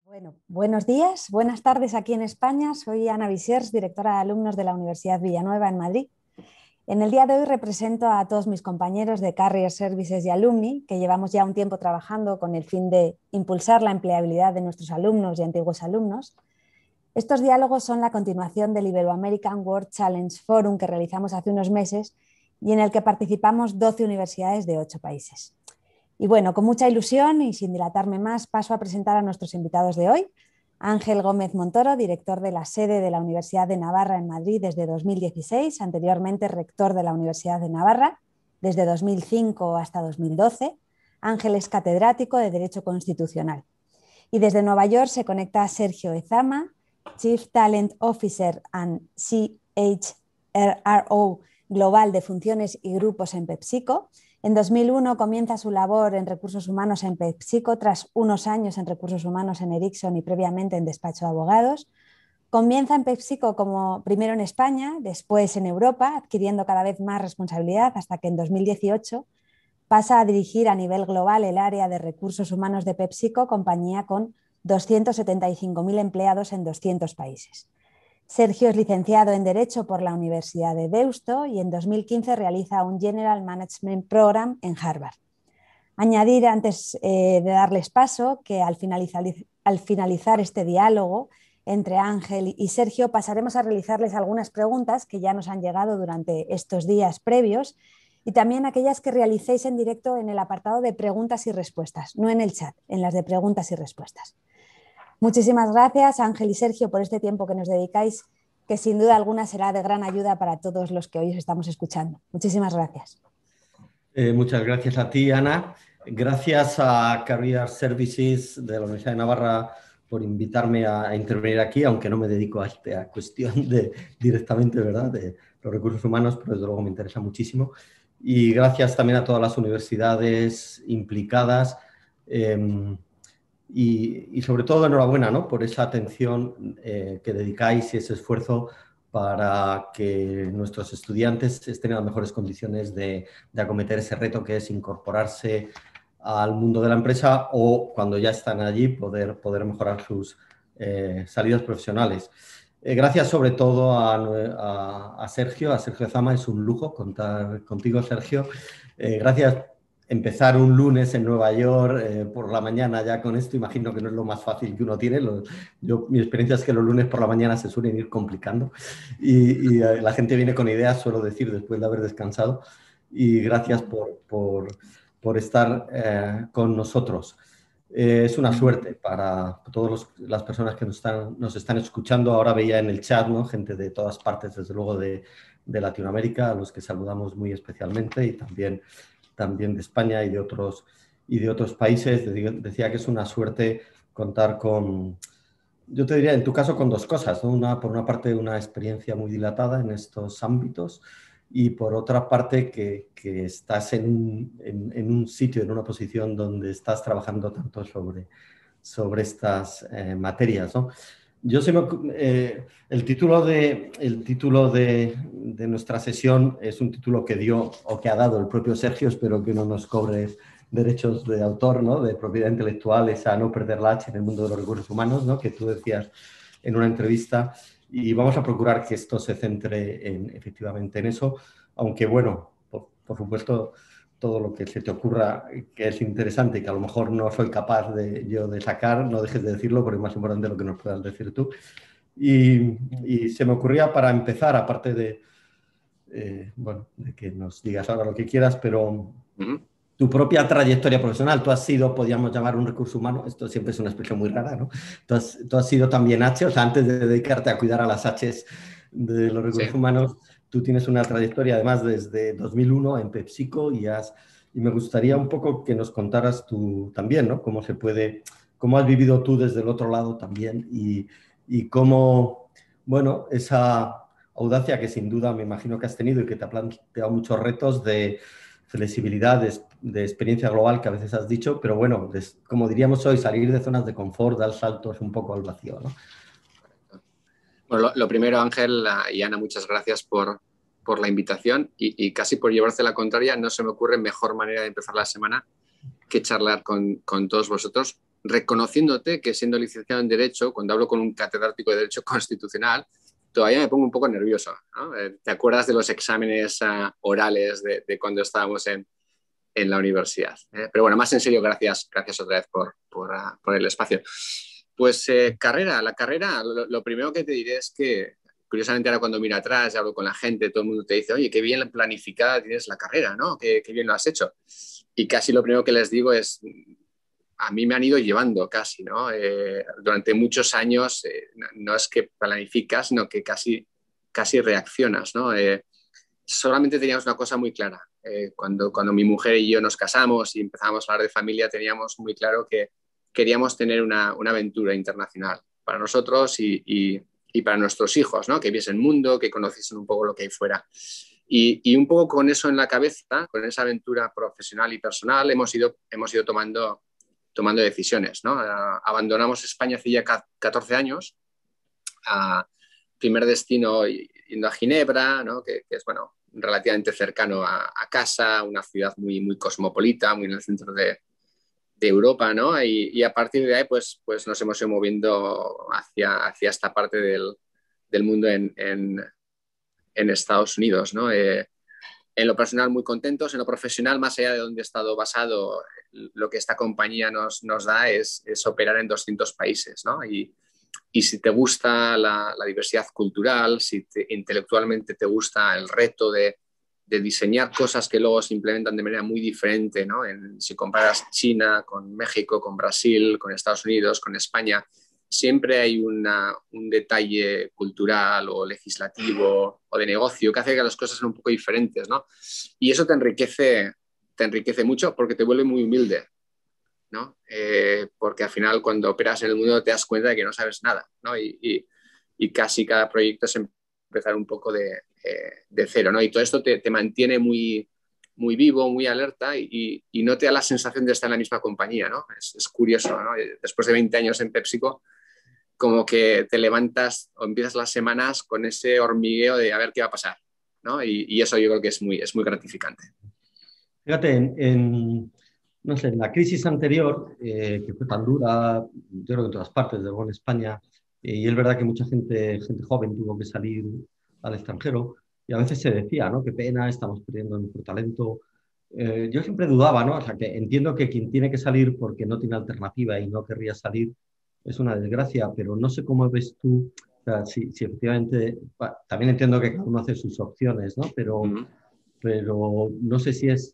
Bueno, buenos días, buenas tardes aquí en España. Soy Ana Visiers, directora de alumnos de la Universidad Villanueva en Madrid. En el día de hoy represento a todos mis compañeros de Career Services y Alumni, que llevamos ya un tiempo trabajando con el fin de impulsar la empleabilidad de nuestros alumnos y antiguos alumnos. Estos diálogos son la continuación del Ibero-American World Challenge Forum que realizamos hace unos meses y en el que participamos 12 universidades de 8 países. Y bueno, con mucha ilusión y sin dilatarme más, paso a presentar a nuestros invitados de hoy. Ángel Gómez Montoro, director de la sede de la Universidad de Navarra en Madrid desde 2016, anteriormente rector de la Universidad de Navarra desde 2005 hasta 2012. Ángel es catedrático de Derecho Constitucional. Y desde Nueva York se conecta Sergio Ezama, Chief Talent Officer and CHRO Global de Funciones y Grupos en PepsiCo. En 2001 comienza su labor en recursos humanos en PepsiCo tras unos años en recursos humanos en Ericsson y previamente en despacho de abogados. Comienza en PepsiCo como primero en España, después en Europa, adquiriendo cada vez más responsabilidad hasta que en 2018 pasa a dirigir a nivel global el área de recursos humanos de PepsiCo, compañía con 275.000 empleados en 200 países. Sergio es licenciado en Derecho por la Universidad de Deusto y en 2015 realiza un General Management Program en Harvard. Añadir, antes de darles paso, que al finalizar este diálogo entre Ángel y Sergio pasaremos a realizarles algunas preguntas que ya nos han llegado durante estos días previos y también aquellas que realicéis en directo en el apartado de preguntas y respuestas, no en el chat, en las de preguntas y respuestas. Muchísimas gracias, Ángel y Sergio, por este tiempo que nos dedicáis, que sin duda alguna será de gran ayuda para todos los que hoy os estamos escuchando. Muchísimas gracias. Muchas gracias a ti, Ana. Gracias a Career Services de la Universidad de Navarra por invitarme a intervenir aquí, aunque no me dedico a esta cuestión directamente, ¿verdad?, de los recursos humanos, pero desde luego me interesa muchísimo. Y gracias también a todas las universidades implicadas. Y sobre todo enhorabuena, ¿no?, por esa atención que dedicáis y ese esfuerzo para que nuestros estudiantes estén en las mejores condiciones de acometer ese reto que es incorporarse al mundo de la empresa o cuando ya están allí poder mejorar sus salidas profesionales. Gracias sobre todo a Sergio Ezama, es un lujo contar contigo, Sergio. Gracias. Empezar un lunes en Nueva York por la mañana ya con esto, imagino que no es lo más fácil que uno tiene. Mi experiencia es que los lunes por la mañana se suelen ir complicando y la gente viene con ideas, suelo decir, después de haber descansado. Y gracias por estar con nosotros. Es una suerte para todas las personas que nos están escuchando. Ahora veía en el chat, ¿no?, gente de todas partes, desde luego de Latinoamérica, a los que saludamos muy especialmente, y también de España y de otros países. Decía que es una suerte contar con, yo te diría, en tu caso, con dos cosas, ¿no? Por una parte, una experiencia muy dilatada en estos ámbitos y por otra parte que estás en un sitio, en una posición donde estás trabajando tanto sobre estas materias, ¿no? El título de nuestra sesión es un título que dio o que ha dado el propio Sergio. Espero que no nos cobre derechos de autor, ¿no?, de propiedad intelectual, esa no perder la H en el mundo de los recursos humanos, ¿no?, que tú decías en una entrevista, y vamos a procurar que esto se centre efectivamente en eso, aunque bueno, por supuesto, todo lo que se te ocurra que es interesante y que a lo mejor no soy capaz yo de sacar, no dejes de decirlo, porque es más importante lo que nos puedas decir tú. Y se me ocurría, para empezar, aparte de que nos digas ahora lo que quieras, pero tu propia trayectoria profesional. Tú has sido, podríamos llamar, un recurso humano. Esto siempre es una expresión muy rara, ¿no? Tú has sido también H, o sea, antes de dedicarte a cuidar a las Hs de los recursos humanos, tú tienes una trayectoria, además, desde 2001 en PepsiCo y me gustaría un poco que nos contaras tú también, ¿no?, cómo has vivido tú desde el otro lado también y cómo, bueno, esa audacia que sin duda me imagino que has tenido y que te ha planteado muchos retos de flexibilidad, de experiencia global, que a veces has dicho, pero bueno, como diríamos hoy, salir de zonas de confort, dar saltos un poco al vacío, ¿no? Bueno, lo primero, Ángel y Ana, muchas gracias por la invitación y casi por llevarse la contraria. No se me ocurre mejor manera de empezar la semana que charlar con todos vosotros. reconociéndote que siendo licenciado en Derecho, cuando hablo con un catedrático de Derecho Constitucional, todavía me pongo un poco nervioso, ¿no? ¿Te acuerdas de los exámenes orales de cuando estábamos en la universidad? Pero bueno, más en serio, gracias otra vez por el espacio. Pues la carrera, lo primero que te diré es que, curiosamente ahora cuando miro atrás y hablo con la gente, todo el mundo te dice, oye, qué bien planificada tienes la carrera, ¿no? Qué bien lo has hecho. Y casi lo primero que les digo es, a mí me han ido llevando casi, ¿no? Durante muchos años no es que planificas, sino que casi reaccionas, ¿no? Solamente teníamos una cosa muy clara. Cuando mi mujer y yo nos casamos y empezamos a hablar de familia, teníamos muy claro que queríamos tener una aventura internacional para nosotros y para nuestros hijos, ¿no? Que viesen el mundo, que conociesen un poco lo que hay fuera. Y un poco con eso en la cabeza, con esa aventura profesional y personal, hemos ido tomando decisiones, ¿no? Abandonamos España hace ya 14 años. Primer destino yendo a Ginebra, ¿no? que es, bueno, relativamente cercano a casa, una ciudad muy, muy cosmopolita, muy en el centro de Europa, ¿no? Y a partir de ahí, pues nos hemos ido moviendo hacia esta parte del mundo en Estados Unidos, ¿no? En lo personal muy contentos, en lo profesional, más allá de donde he estado basado, lo que esta compañía nos da es operar en 200 países, ¿no? Y si te gusta la diversidad cultural, si intelectualmente te gusta el reto de diseñar cosas que luego se implementan de manera muy diferente, ¿no? Si comparas China con México, con Brasil, con Estados Unidos, con España, siempre hay un detalle cultural o legislativo o de negocio que hace que las cosas sean un poco diferentes, ¿no? Y eso te enriquece mucho porque te vuelve muy humilde, ¿no? Porque al final cuando operas en el mundo te das cuenta de que no sabes nada, ¿no? Y casi cada proyecto es empezar un poco de cero, ¿no? Y todo esto te mantiene muy, muy vivo, muy alerta y no te da la sensación de estar en la misma compañía, ¿no? Es curioso, ¿no? Después de 20 años en PepsiCo, como que te levantas o empiezas las semanas con ese hormigueo de a ver qué va a pasar, ¿no? Y eso yo creo que es muy gratificante. Fíjate, no sé, en la crisis anterior, que fue tan dura, yo creo que en todas partes, de luego en España, y es verdad que mucha gente joven tuvo que salir al extranjero, y a veces se decía, ¿no? Qué pena, estamos perdiendo nuestro talento. Yo siempre dudaba, ¿no? O sea, que entiendo que quien tiene que salir porque no tiene alternativa y no querría salir es una desgracia, pero no sé cómo ves tú, o sea, si efectivamente, también entiendo que cada uno hace sus opciones, ¿no? Pero no sé si es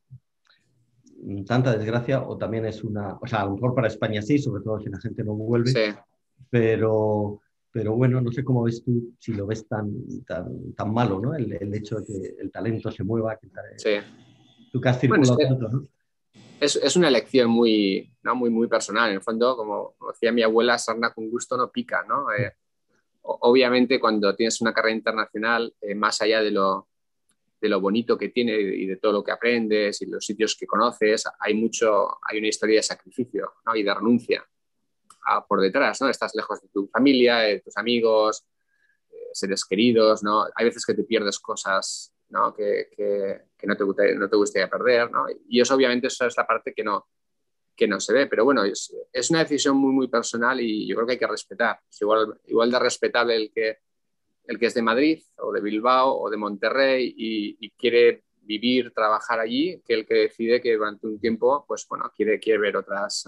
tanta desgracia o también es o sea, a lo mejor para España sí, sobre todo si la gente no vuelve, Sí. pero bueno, no sé cómo ves tú, si lo ves tan malo, ¿no? El hecho de que el talento se mueva, Sí. tú que has Bueno, circulado tanto, ¿no? Es una elección muy, ¿no? muy personal. En el fondo, como decía mi abuela, sarna con gusto no pica, ¿no? Obviamente, cuando tienes una carrera internacional, más allá de lo bonito que tiene y de todo lo que aprendes y los sitios que conoces, hay una historia de sacrificio, ¿no? Y de renuncia por detrás, ¿no? Estás lejos de tu familia, de tus amigos, seres queridos, ¿no? Hay veces que te pierdes cosas, ¿no? que no te gustaría perder, ¿no? Y eso obviamente esa es la parte que no se ve, pero bueno, es una decisión muy personal y yo creo que hay que respetar. Es igual de respetable el que es de Madrid o de Bilbao o de Monterrey y quiere vivir, trabajar allí, que el que decide que durante un tiempo, pues bueno, quiere ver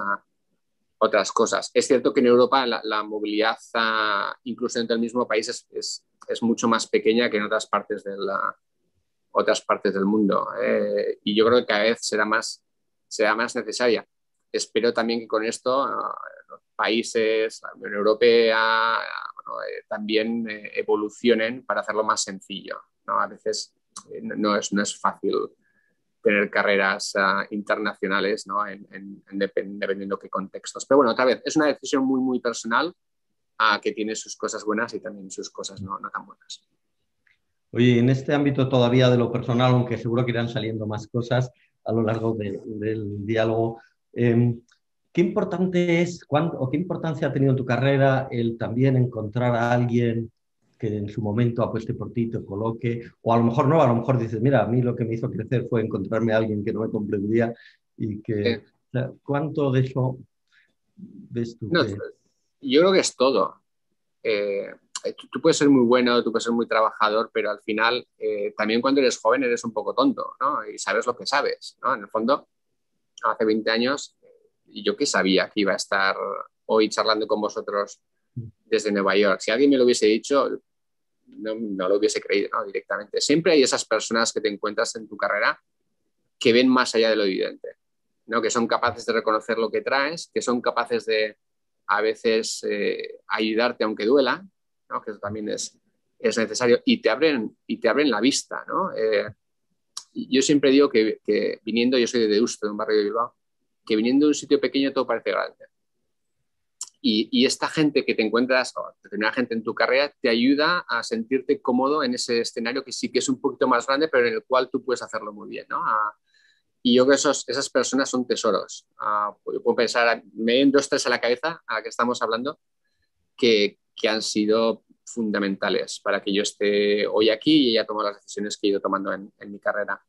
otras cosas. Es cierto que en Europa la movilidad, incluso dentro del mismo país, es mucho más pequeña que en otras partes del mundo. Y yo creo que cada vez será más necesaria. Espero también que con esto los países, la Unión Europea, también evolucionen para hacerlo más sencillo, ¿no? A veces no es fácil tener carreras internacionales, ¿no? Dependiendo de qué contextos. Pero bueno, otra vez, es una decisión muy personal que tiene sus cosas buenas y también sus cosas no tan buenas. Oye, en este ámbito todavía de lo personal, aunque seguro que irán saliendo más cosas a lo largo del diálogo, ¿qué importante es o qué importancia ha tenido en tu carrera el también encontrar a alguien que en su momento apueste por ti, te coloque, o a lo mejor no, a lo mejor dices, mira, a mí lo que me hizo crecer fue encontrarme a alguien que no me comprendía y que, o sea, ¿cuánto de eso ves tú No, que...? yo creo que es todo. Tú puedes ser muy bueno, tú puedes ser muy trabajador, pero al final también cuando eres joven eres un poco tonto, ¿no? Y sabes lo que sabes, ¿no? En el fondo, hace 20 años, yo que sabía que iba a estar hoy charlando con vosotros desde Nueva York. Si alguien me lo hubiese dicho, no lo hubiese creído, ¿no? Directamente. Siempre hay esas personas que te encuentras en tu carrera que ven más allá de lo evidente, ¿no? Que son capaces de reconocer lo que traes, que son capaces de a veces ayudarte aunque duela, ¿no? Que eso también es necesario, y te abren la vista, ¿no? Yo siempre digo que viniendo, yo soy de Deusto, de un barrio de Bilbao, que viniendo de un sitio pequeño todo parece grande. Y esta gente que te encuentras, o determinada gente en tu carrera, te ayuda a sentirte cómodo en ese escenario que sí que es un poquito más grande, pero en el cual tú puedes hacerlo muy bien, ¿no? Y yo creo que esas personas son tesoros. Yo puedo pensar, me vienen 2, 3 a la cabeza a la que estamos hablando, que han sido fundamentales para que yo esté hoy aquí y haya tomado las decisiones que he ido tomando en mi carrera.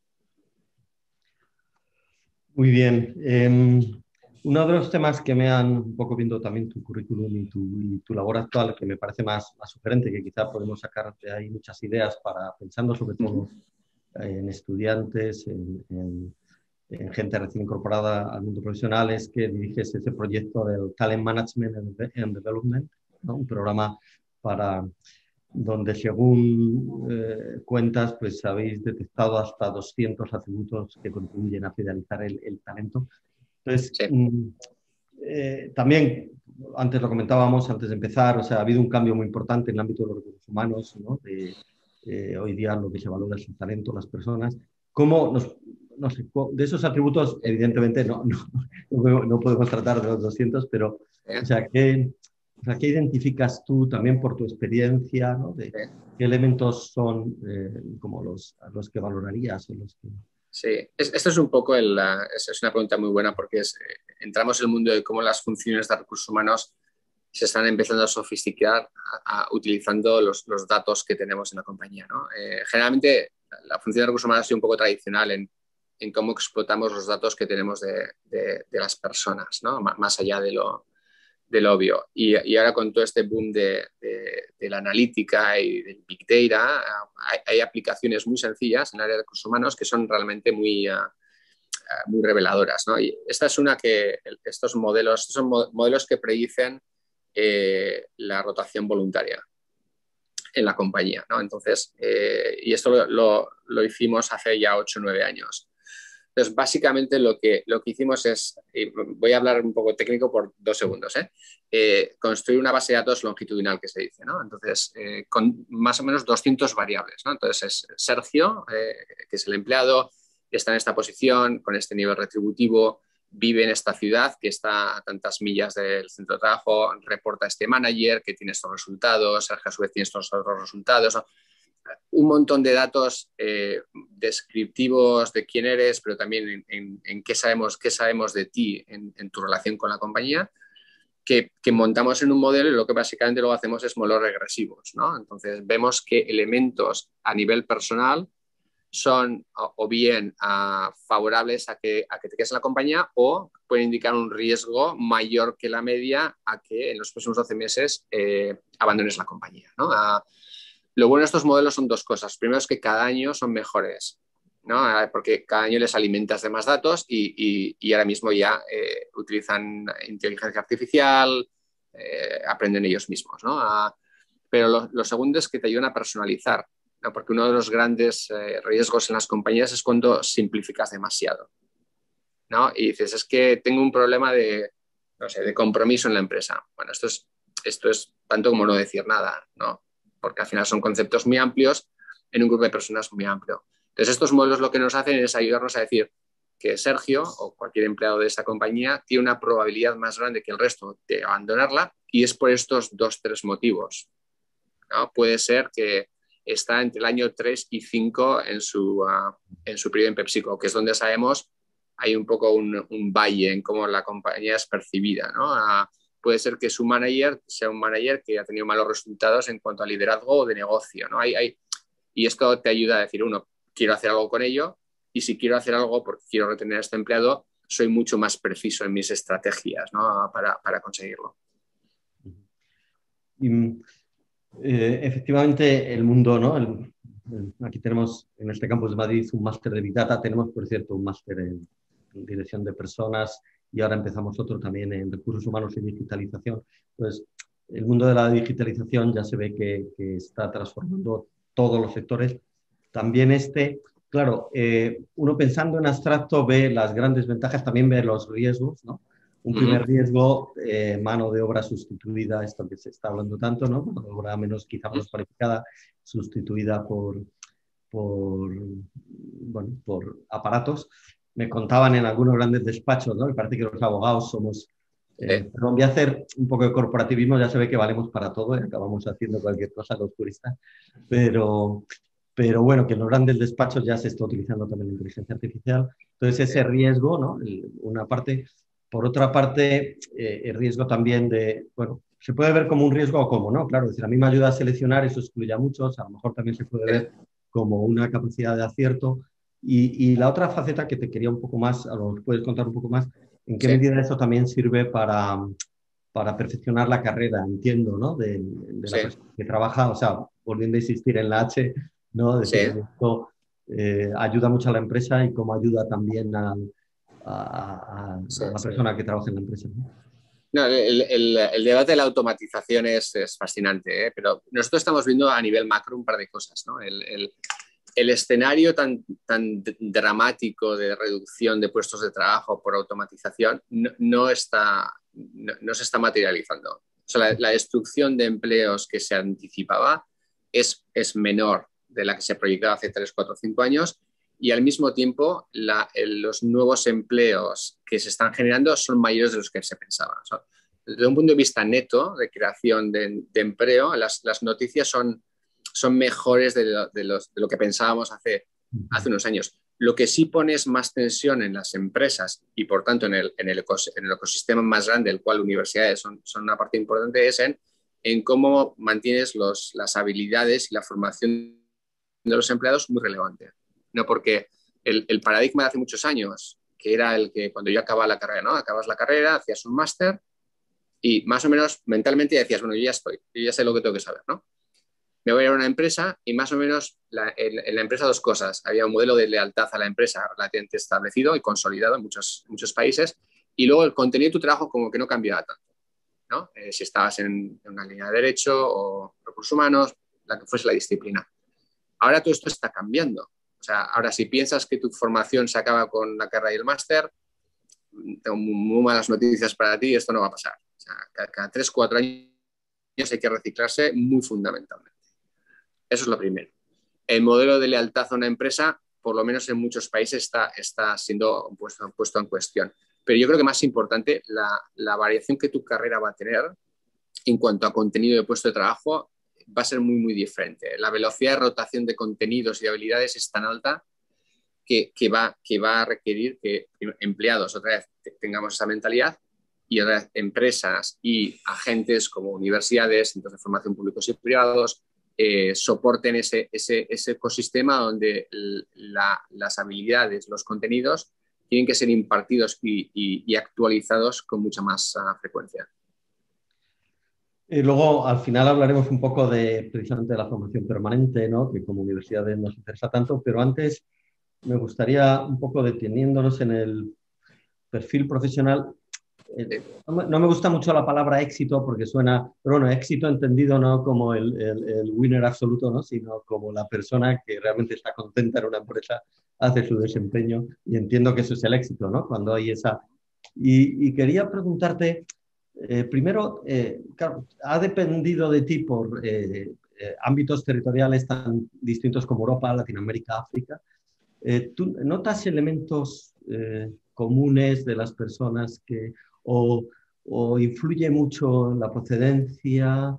Muy bien. Uno de los temas que me han, un poco viendo también tu currículum y tu labor actual, que me parece más sugerente, que quizá podemos sacar de ahí muchas ideas para, pensando sobre todo en estudiantes, en gente recién incorporada al mundo profesional, es que diriges ese proyecto del Talent Management and Development, ¿no? Un programa para donde, según cuentas, pues habéis detectado hasta 200 atributos que contribuyen a fidelizar el talento. Entonces, Sí. también, antes lo comentábamos, antes de empezar, o sea, ha habido un cambio muy importante en el ámbito de los recursos humanos, ¿no? Hoy día lo que se valora es el talento, las personas. ¿Cómo no sé, de esos atributos, evidentemente, no podemos tratar de los 200, pero, o sea, ¿qué identificas tú también por tu experiencia, ¿no? De qué elementos son como los que valorarías o los que... Sí, esto es un poco es una pregunta muy buena porque entramos en el mundo de cómo las funciones de recursos humanos se están empezando a sofisticar utilizando los datos que tenemos en la compañía, ¿no? Generalmente la función de recursos humanos ha sido un poco tradicional en cómo explotamos los datos que tenemos de las personas, ¿no? Más allá de lo obvio. Y ahora con todo este boom de la analítica y del Big Data, hay aplicaciones muy sencillas en el área de recursos humanos que son realmente muy reveladoras, ¿no? Y esta es una que estos son modelos que predicen la rotación voluntaria en la compañía, ¿no? Entonces, y esto lo hicimos hace ya 8 o 9 años. Entonces, básicamente lo que hicimos es, y voy a hablar un poco técnico por 2 segundos, construir una base de datos longitudinal, que se dice, ¿no? Entonces, con más o menos 200 variables, ¿no? Entonces, es Sergio, que es el empleado, está en esta posición, con este nivel retributivo, vive en esta ciudad que está a tantas millas del centro de trabajo, reporta a este manager que tiene estos resultados, Sergio a su vez tiene estos otros resultados, ¿no? Un montón de datos descriptivos de quién eres, pero también en qué sabemos de ti en tu relación con la compañía, que montamos en un modelo y lo que básicamente luego hacemos es modelos regresivos, ¿no? Entonces vemos qué elementos a nivel personal son o bien favorables a que te quedes en la compañía o pueden indicar un riesgo mayor que la media a que en los próximos 12 meses abandones la compañía, ¿no? Lo bueno de estos modelos son 2 cosas. Primero es que cada año son mejores, ¿no? Porque cada año les alimentas de más datos y ahora mismo ya utilizan inteligencia artificial, aprenden ellos mismos, ¿no? Pero lo segundo es que te ayudan a personalizar, ¿no? Porque uno de los grandes riesgos en las compañías es cuando simplificas demasiado, ¿no? Y dices, es que tengo un problema no sé, de compromiso en la empresa. Bueno, esto es tanto como no decir nada, ¿no? Porque al final son conceptos muy amplios en un grupo de personas muy amplio. Entonces, estos modelos lo que nos hacen es ayudarnos a decir que Sergio o cualquier empleado de esta compañía tiene una probabilidad más grande que el resto de abandonarla y es por estos 2, 3 motivos, ¿no? Puede ser que está entre el año 3 y 5 en su periodo en PepsiCo, que es donde sabemos hay un poco un valle en cómo la compañía es percibida, ¿no? Puede ser que su manager sea un manager que ha tenido malos resultados en cuanto a liderazgo o de negocio, ¿no? Y esto te ayuda a decir, uno, quiero hacer algo con ello, y si quiero hacer algo porque quiero retener a este empleado, soy mucho más preciso en mis estrategias, ¿no? para conseguirlo. Y, efectivamente, el mundo, ¿no? Aquí tenemos en este campus de Madrid un máster de Big Data, tenemos, por cierto, un máster en dirección de personas y ahora empezamos otro también en recursos humanos y digitalización. Entonces, el mundo de la digitalización ya se ve que está transformando todos los sectores. También claro, uno pensando en abstracto ve las grandes ventajas, también ve los riesgos, ¿no? Un primer riesgo, mano de obra sustituida, esto que se está hablando tanto, ¿no? Mano de obra quizá menos cualificada, sustituida bueno, por aparatos. Me contaban en algunos grandes despachos, ¿no? Me parece que los abogados somos... perdón, voy a hacer un poco de corporativismo, ya se ve que valemos para todo y acabamos haciendo cualquier cosa los juristas, pero bueno, que en los grandes despachos ya se está utilizando también la inteligencia artificial. Entonces, ese riesgo, ¿no? Una parte... Por otra parte, el riesgo también bueno, se puede ver como un riesgo o como no, claro, es decir, a mí me ayuda a seleccionar, eso excluye a muchos, a lo mejor también se puede ver como una capacidad de acierto. Y la otra faceta que te quería un poco más, a lo mejor puedes contar un poco más, ¿en qué medida eso también sirve para perfeccionar la carrera, entiendo, ¿no? De la persona que trabaja, o sea, volviendo a insistir en la H, ¿no? Decir, esto ayuda mucho a la empresa y cómo ayuda también a la persona que trabaja en la empresa, ¿no? No, el debate de la automatización es fascinante, ¿eh? Pero nosotros estamos viendo a nivel macro un par de cosas, ¿no? El escenario tan dramático de reducción de puestos de trabajo por automatización no se está materializando. O sea, la destrucción de empleos que se anticipaba es menor de la que se proyectaba hace 3, 4, 5 años. Y al mismo tiempo los nuevos empleos que se están generando son mayores de los que se pensaba. O sea, desde un punto de vista neto de creación de empleo, las noticias son mejores de lo que pensábamos hace unos años. Lo que sí pone es más tensión en las empresas y, por tanto, en el ecosistema más grande, del cual universidades son una parte importante, es en cómo mantienes las habilidades y la formación de los empleados muy relevante. No, porque el paradigma de hace muchos años, que era el que cuando yo acababa la carrera, ¿no? Acabas la carrera, hacías un máster y más o menos mentalmente decías, bueno, yo ya sé lo que tengo que saber, ¿no? Me voy a ir a una empresa y más o menos en la empresa dos cosas. Había un modelo de lealtad a la empresa relativamente establecido y consolidado en muchos países y luego el contenido de tu trabajo como que no cambiaba tanto, ¿no? Si estabas en una línea de derecho o recursos humanos, la que fuese la disciplina. Ahora todo esto está cambiando. O sea, ahora si piensas que tu formación se acaba con la carrera y el máster, tengo muy malas noticias para ti, esto no va a pasar. O sea, cada 3, 4 años hay que reciclarse muy fundamentalmente. Eso es lo primero. El modelo de lealtad a una empresa, por lo menos en muchos países, está siendo puesto en cuestión. Pero yo creo que más importante, la variación que tu carrera va a tener en cuanto a contenido de puesto de trabajo va a ser muy, muy diferente. La velocidad de rotación de contenidos y de habilidades es tan alta que va a requerir que empleados otra vez tengamos esa mentalidad y otra vez empresas y agentes como universidades, centros de formación públicos y privados soporten ese ecosistema donde las habilidades, los contenidos tienen que ser impartidos y actualizados con mucha más frecuencia. Y luego, al final, hablaremos un poco precisamente de la formación permanente, ¿no? Que como universidades nos interesa tanto, pero antes me gustaría un poco deteniéndonos en el perfil profesional. No me gusta mucho la palabra éxito porque suena, pero bueno, éxito entendido no como el winner absoluto, ¿no? Sino como la persona que realmente está contenta en una empresa, hace su desempeño y entiendo que eso es el éxito, ¿no? Cuando hay esa... Y quería preguntarte... primero, claro, ha dependido de ti por ámbitos territoriales tan distintos como Europa, Latinoamérica, África. ¿Tú notas elementos comunes de las personas o influye mucho la procedencia?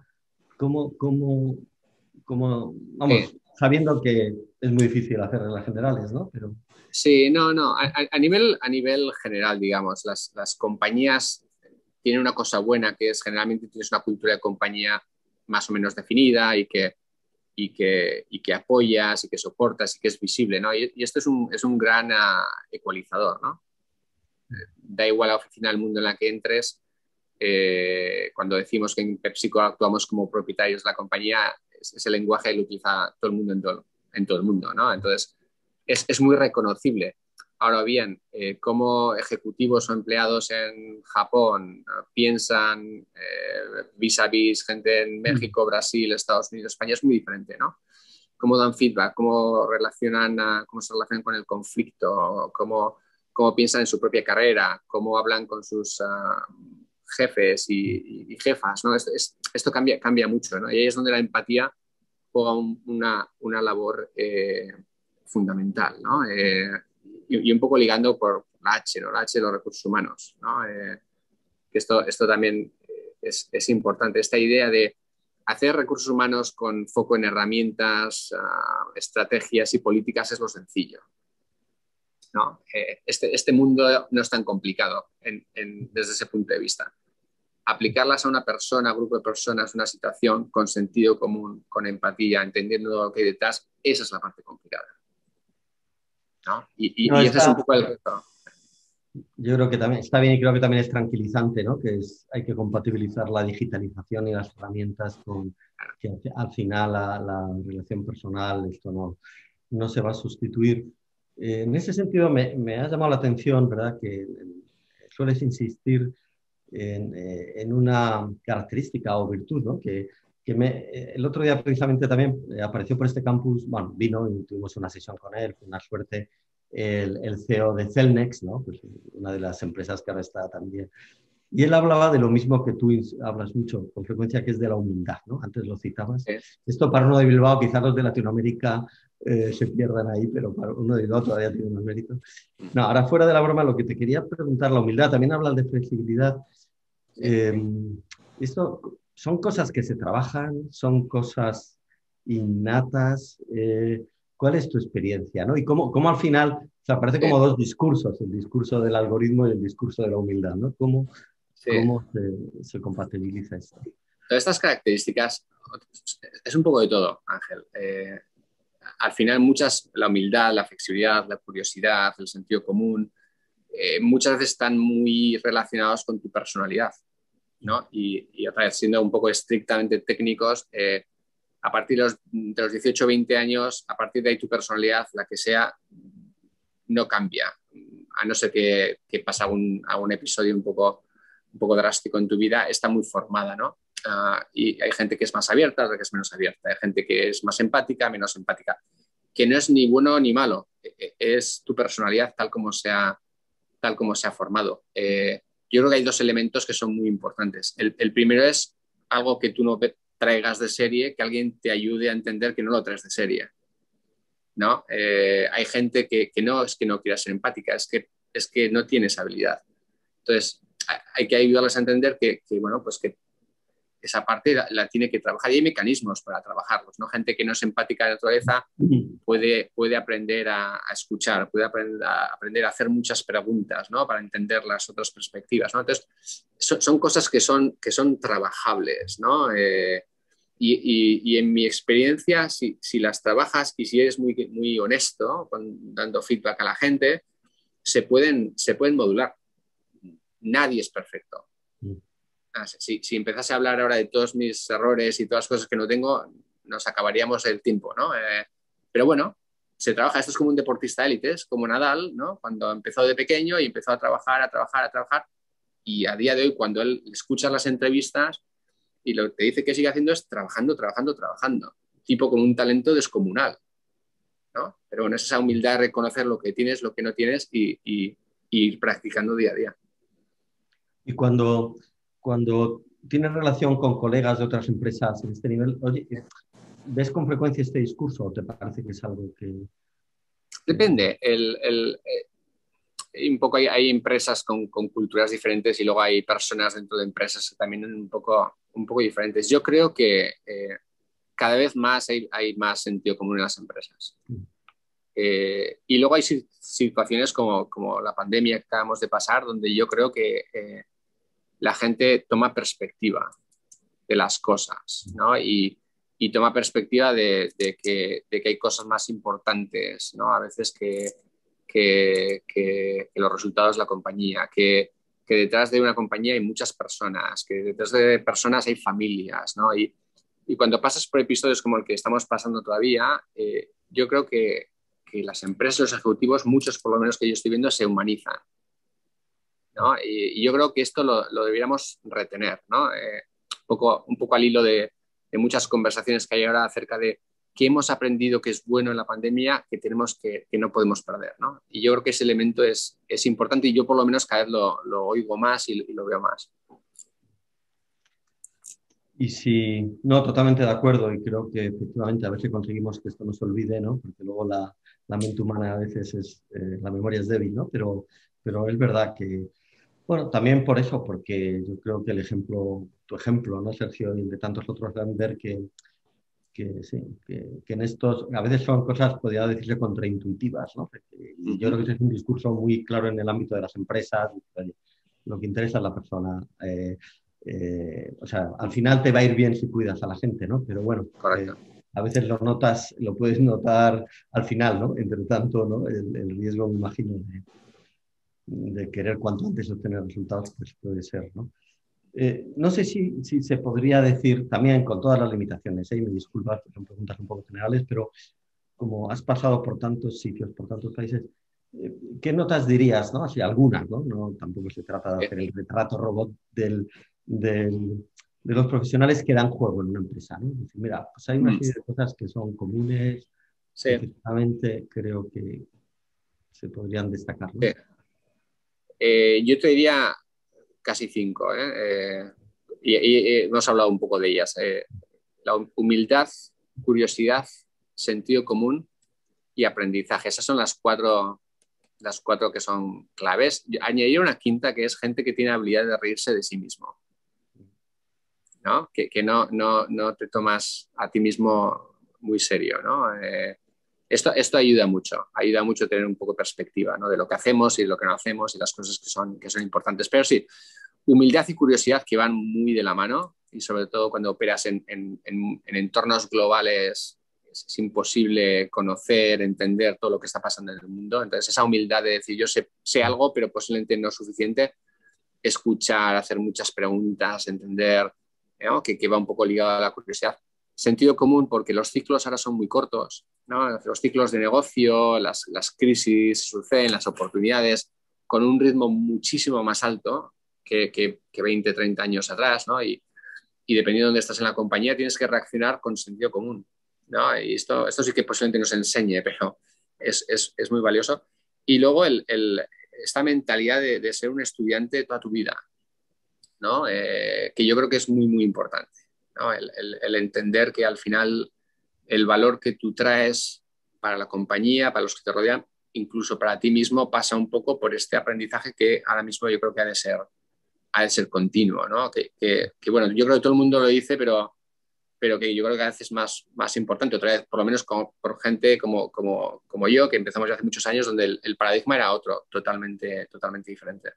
Vamos, sabiendo que es muy difícil hacer reglas generales, ¿no? Pero... Sí, no. A nivel general, digamos, las compañías tienen una cosa buena que es generalmente tienes una cultura de compañía más o menos definida y que apoyas y que soportas y que es visible, ¿no? Y esto es un gran ecualizador, ¿no? Da igual la oficina del mundo en la que entres, cuando decimos que en PepsiCo actuamos como propietarios de la compañía, ese lenguaje lo utiliza todo el mundo en todo el mundo, ¿no? Entonces, es muy reconocible. Ahora bien, cómo ejecutivos o empleados en Japón piensan vis a vis gente en México, Brasil, Estados Unidos, España, es muy diferente, ¿no? Cómo dan feedback, cómo se relacionan con el conflicto, cómo piensan en su propia carrera, cómo hablan con sus jefes y jefas, ¿no? Esto cambia mucho, ¿no? Y ahí es donde la empatía juega una labor fundamental, ¿no? Y un poco ligando por la H, ¿no? La H de los recursos humanos, ¿no? Que esto también es importante, esta idea de hacer recursos humanos con foco en herramientas, estrategias y políticas es lo sencillo, ¿no? Este mundo no es tan complicado desde ese punto de vista. Aplicarlas a una persona, a un grupo de personas, una situación con sentido común, con empatía, entendiendo lo que hay detrás, esa es la parte complicada, ¿no? Y ese es un poco el reto. Yo creo que también está bien y creo que también es tranquilizante, ¿no? Hay que compatibilizar la digitalización y las herramientas con que al final la relación personal, esto no se va a sustituir. En ese sentido me ha llamado la atención, ¿verdad? Que sueles insistir en una característica o virtud, ¿no? El otro día precisamente también apareció por este campus, bueno, vino y tuvimos una sesión con él, fue una suerte, el CEO de Celnex, ¿no? Pues una de las empresas que ahora está también. Y él hablaba de lo mismo que tú hablas mucho, con frecuencia, que es de la humildad, ¿no? Antes lo citabas. Sí. Esto para uno de Bilbao, quizás los de Latinoamérica se pierdan ahí, pero para uno de Bilbao todavía tiene unos méritos. No, ahora fuera de la broma, lo que te quería preguntar, la humildad, también hablas de flexibilidad. Esto son cosas que se trabajan, son cosas innatas. ¿Cuál es tu experiencia, ¿no? Y cómo al final, o sea, parece como dos discursos, el discurso del algoritmo y el discurso de la humildad, ¿no? ¿Cómo se compatibiliza esto? Todas estas características es un poco de todo, Ángel. Al final la humildad, la flexibilidad, la curiosidad, el sentido común, muchas veces están muy relacionados con tu personalidad, ¿no? Y otra vez, siendo un poco estrictamente técnicos, a partir de los 18 o 20 años, a partir de ahí tu personalidad, la que sea, no cambia, a no ser que pasa algún episodio un poco drástico en tu vida, está muy formada, ¿no? Y hay gente que es más abierta, otra que es menos abierta, hay gente que es más empática, menos empática, que no es ni bueno ni malo, es tu personalidad tal como se ha formado. Yo creo que hay dos elementos que son muy importantes. El primero es algo que tú no traigas de serie, que alguien te ayude a entender que no lo traes de serie, ¿no? Hay gente que no es que no quiera ser empática, es que no tiene esa habilidad. Entonces, hay que ayudarles a entender que bueno, pues que esa parte la tiene que trabajar y hay mecanismos para trabajarlos, ¿no? Gente que no es empática de naturaleza puede aprender a escuchar, puede aprender a hacer muchas preguntas, ¿no? Para entender las otras perspectivas, ¿no? Entonces, son cosas que son trabajables, ¿no? Y en mi experiencia, si las trabajas y si eres muy, muy honesto dando feedback a la gente, se pueden modular. Nadie es perfecto. Si empezase a hablar ahora de todos mis errores y todas las cosas que no tengo, nos acabaríamos el tiempo, ¿no? Pero bueno, se trabaja. Esto es como un deportista élite, es como Nadal, ¿no? Cuando empezó de pequeño y empezó a trabajar, y a día de hoy, cuando él escucha las entrevistas y lo que te dice que sigue haciendo es trabajando. Tipo con un talento descomunal, ¿no? Pero bueno, es esa humildad de reconocer lo que tienes, lo que no tienes y ir practicando día a día. Y cuando tienes relación con colegas de otras empresas en este nivel, oye, ¿ves con frecuencia este discurso o te parece que es algo que...? Depende. Un poco hay empresas con culturas diferentes y luego hay personas dentro de empresas que también son un poco diferentes. Yo creo que cada vez más hay más sentido común en las empresas. Y luego hay situaciones como la pandemia que acabamos de pasar, donde yo creo que la gente toma perspectiva de las cosas, ¿no? Y toma perspectiva de que hay cosas más importantes, ¿no? A veces que que los resultados de la compañía, que detrás de una compañía hay muchas personas, que detrás de personas hay familias, ¿no? Y cuando pasas por episodios como el que estamos pasando todavía, yo creo que las empresas, los ejecutivos, muchos por lo menos que yo estoy viendo, se humanizan, ¿no? Y yo creo que esto lo deberíamos retener, ¿no? Un poco al hilo de muchas conversaciones que hay ahora acerca de qué hemos aprendido que es bueno en la pandemia, que no podemos perder, ¿no? Y yo creo que ese elemento es importante y yo por lo menos cada vez lo oigo más y lo veo más. Y si, no, totalmente de acuerdo, y creo que efectivamente a veces conseguimos que esto no se olvide, ¿no? Porque luego la mente humana a veces la memoria es débil, ¿no? Pero es verdad que, bueno, también por eso, porque yo creo que tu ejemplo, ¿no, Sergio? Y el de tantos otros, dan ver que sí, que en estos, a veces son cosas, podría decirse, contraintuitivas, ¿no? Y yo creo que ese es un discurso muy claro en el ámbito de las empresas, lo que interesa a la persona. O sea, al final te va a ir bien si cuidas a la gente, ¿no? Pero bueno, a veces lo puedes notar al final, ¿no? Entre tanto, ¿no? El riesgo, me imagino, de querer cuanto antes obtener resultados, pues puede ser, ¿no? No sé si se podría decir, también con todas las limitaciones, y me disculpas, son preguntas un poco generales, pero como has pasado por tantos sitios, por tantos países, ¿qué notas dirías, ¿no? Así, algunas, ¿no? No, tampoco se trata de hacer el retrato robot de los profesionales que dan juego en una empresa, ¿no? Es decir, mira, pues hay una serie de cosas que son comunes, sí, que efectivamente creo que se podrían destacar, ¿no? Sí. Yo te diría casi 5, y hemos hablado un poco de ellas. La humildad, curiosidad, sentido común y aprendizaje. Esas son las cuatro que son claves. Añadir una quinta que es gente que tiene habilidad de reírse de sí mismo, ¿no? Que no te tomas a ti mismo muy serio, ¿no? Esto ayuda mucho a tener un poco de perspectiva, ¿no? De lo que hacemos y lo que no hacemos y las cosas que son importantes. Pero sí, humildad y curiosidad que van muy de la mano y sobre todo cuando operas en entornos globales es imposible conocer, entender todo lo que está pasando en el mundo. Entonces esa humildad de decir yo sé algo pero posiblemente no es suficiente, escuchar, hacer muchas preguntas, entender, ¿no? que va un poco ligado a la curiosidad. Sentido común porque los ciclos ahora son muy cortos, ¿no? Los ciclos de negocio, las crisis suceden, las oportunidades con un ritmo muchísimo más alto que 20, 30 años atrás, ¿no? Y dependiendo de dónde estás en la compañía tienes que reaccionar con sentido común, ¿no? Y esto sí que posiblemente nos enseñe, pero es muy valioso. Y luego esta mentalidad de ser un estudiante toda tu vida, ¿no? Que yo creo que es muy, muy importante, ¿no? El entender que al final el valor que tú traes para la compañía, para los que te rodean, incluso para ti mismo, pasa un poco por este aprendizaje que ahora mismo yo creo que ha de ser continuo, ¿no? Bueno, yo creo que todo el mundo lo dice, pero que yo creo que a veces es más importante, otra vez, por lo menos por gente como yo, que empezamos ya hace muchos años, donde el paradigma era otro, totalmente diferente.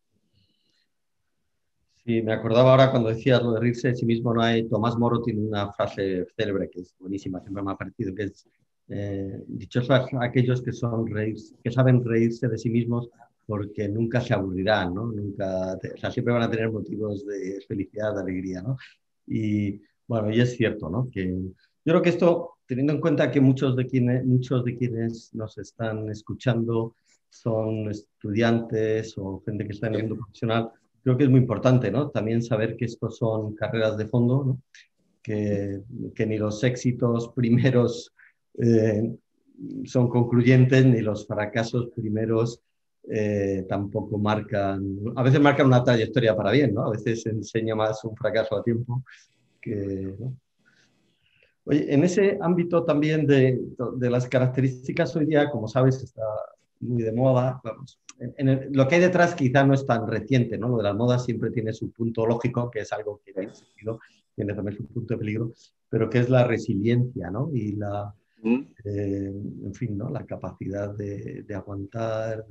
Sí, me acordaba ahora cuando decías lo de reírse de sí mismo, no hay. Tomás Moro tiene una frase célebre que es buenísima, siempre me ha parecido, que es dichosos aquellos que saben reírse de sí mismos porque nunca se aburrirán, ¿no? O sea, siempre van a tener motivos de felicidad, de alegría, ¿no? Y bueno, y es cierto, ¿no? Que yo creo que esto, teniendo en cuenta que muchos de quienes nos están escuchando son estudiantes o gente que está en el mundo profesional, creo que es muy importante, ¿no? También saber que estos son carreras de fondo, ¿no? Que ni los éxitos primeros son concluyentes, ni los fracasos primeros tampoco a veces marcan una trayectoria para bien, ¿no? A veces enseña más un fracaso a tiempo que, ¿no? Oye, en ese ámbito también de las características hoy día, como sabes, está muy de moda. Vamos, lo que hay detrás quizá no es tan reciente, ¿no? Lo de las modas siempre tiene su punto lógico, que es algo que tiene sentido, tiene también su punto de peligro, pero que es la resiliencia, ¿no? Y en fin, ¿no? La capacidad de aguantar,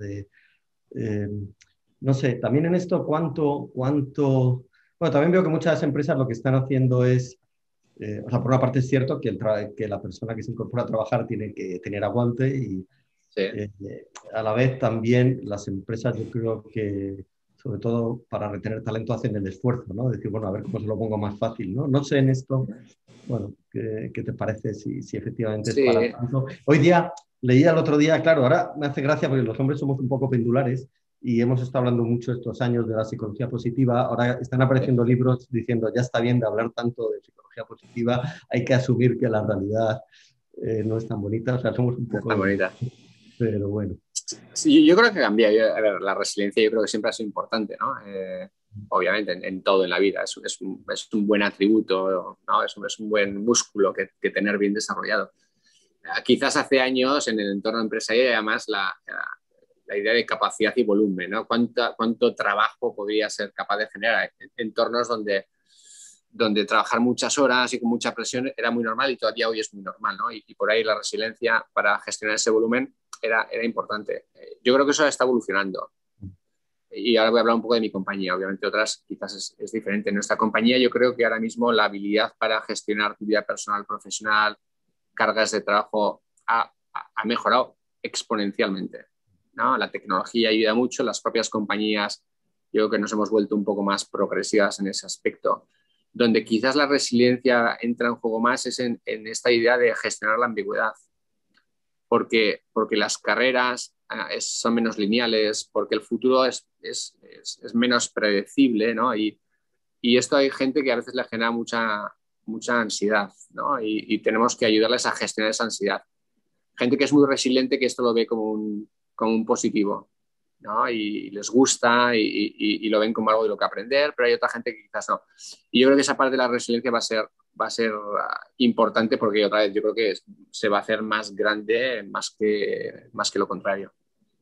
no sé, también en esto bueno, también veo que muchas empresas lo que están haciendo es, o sea, por una parte es cierto que la persona que se incorpora a trabajar tiene que tener aguante Sí. A la vez también las empresas, yo creo que sobre todo para retener talento hacen el esfuerzo, ¿no? Decir, bueno, a ver cómo se lo pongo más fácil, ¿no? No sé en esto, bueno, ¿qué te parece si efectivamente es para Sí. tanto? Hoy día, leía el otro día, claro, ahora me hace gracia porque los hombres somos un poco pendulares y hemos estado hablando mucho estos años de la psicología positiva. Ahora están apareciendo libros diciendo, ya está bien de hablar tanto de psicología positiva, hay que asumir que la realidad no es tan bonita, o sea, somos un No es tan poco... bonita. Pero bueno. Sí, yo creo que cambia. A ver, la resiliencia yo creo que siempre ha sido importante, ¿no? Obviamente, en todo en la vida. Es un buen atributo, ¿no? Es un buen músculo que tener bien desarrollado. Quizás hace años en el entorno empresarial era más la idea de capacidad y volumen, ¿no? ¿Cuánto trabajo podría ser capaz de generar? Entornos donde trabajar muchas horas y con mucha presión era muy normal y todavía hoy es muy normal, ¿no? Y por ahí la resiliencia para gestionar ese volumen era importante. Yo creo que eso está evolucionando. Y ahora voy a hablar un poco de mi compañía. Obviamente otras quizás es diferente. En nuestra compañía yo creo que ahora mismo la habilidad para gestionar tu vida personal, profesional, cargas de trabajo ha mejorado exponencialmente, ¿no? La tecnología ayuda mucho, las propias compañías yo creo que nos hemos vuelto un poco más progresivas en ese aspecto. Donde quizás la resiliencia entra en juego más es en esta idea de gestionar la ambigüedad, porque las carreras son menos lineales, porque el futuro es menos predecible, ¿no? Y esto hay gente que a veces le genera mucha ansiedad, ¿no? Y tenemos que ayudarles a gestionar esa ansiedad. Gente que es muy resiliente que esto lo ve como un positivo, ¿no? Y les gusta y lo ven como algo de lo que aprender, pero hay otra gente que quizás no. Y yo creo que esa parte de la resiliencia va a ser importante porque otra vez yo creo que se va a hacer más grande más que lo contrario.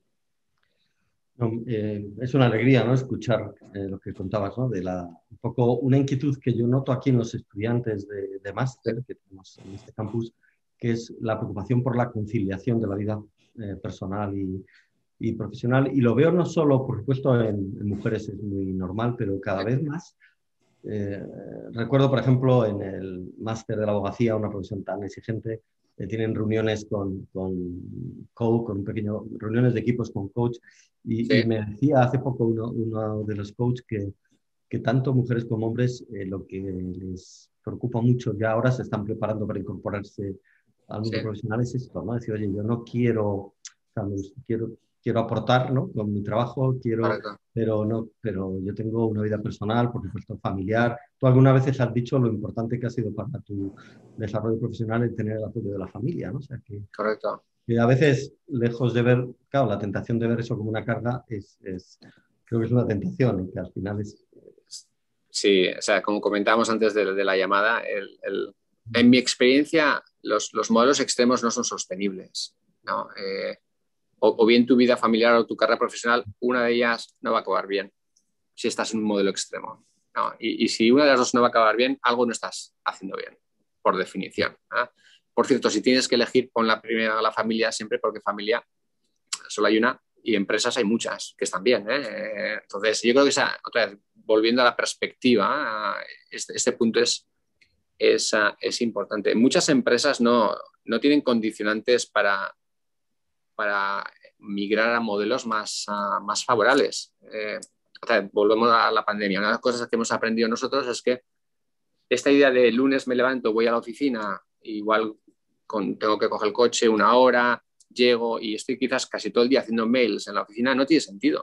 No, es una alegría, ¿no? Escuchar lo que contabas, ¿no? Un poco una inquietud que yo noto aquí en los estudiantes de máster que tenemos en este campus, que es la preocupación por la conciliación de la vida personal y profesional. Y lo veo no solo, por supuesto, en mujeres es muy normal, pero cada vez más. Eh, Recuerdo, por ejemplo, en el máster de la abogacía, una profesión tan exigente, tienen reuniones con coach, reuniones de equipos con coach, y Sí, me decía hace poco uno de los coaches que tanto mujeres como hombres lo que les preocupa mucho, ya ahora se están preparando para incorporarse al mundo sí, profesional, es esto, ¿no? Decir, oye, yo no quiero, o sea, quiero aportar, ¿no? Con mi trabajo, correcto. pero yo tengo una vida personal, por supuesto, familiar. ¿Tú alguna vez has dicho lo importante que ha sido para tu desarrollo profesional el tener el apoyo de la familia, ¿no? O sea, Correcto. que a veces, lejos de ver, claro, la tentación de ver eso como una carga creo que es una tentación y que al final es... Sí, o sea, como comentábamos antes de la llamada, en mi experiencia los modelos extremos no son sostenibles, ¿no? O bien tu vida familiar o tu carrera profesional, una de ellas no va a acabar bien si estás en un modelo extremo, ¿no? Y si una de las dos no va a acabar bien, algo no estás haciendo bien, por definición, ¿no? Por cierto, si tienes que elegir, pon la primera a la familia siempre, porque familia solo hay una y empresas hay muchas que están bien, ¿eh? Entonces, yo creo que otra vez, volviendo a la perspectiva, este punto es importante. Muchas empresas no tienen condicionantes para migrar a modelos más favorables. Otra vez, volvemos a la pandemia. Una de las cosas que hemos aprendido nosotros es que esta idea de lunes me levanto, voy a la oficina, igual tengo que coger el coche una hora, llego y estoy quizás casi todo el día haciendo mails en la oficina, no tiene sentido.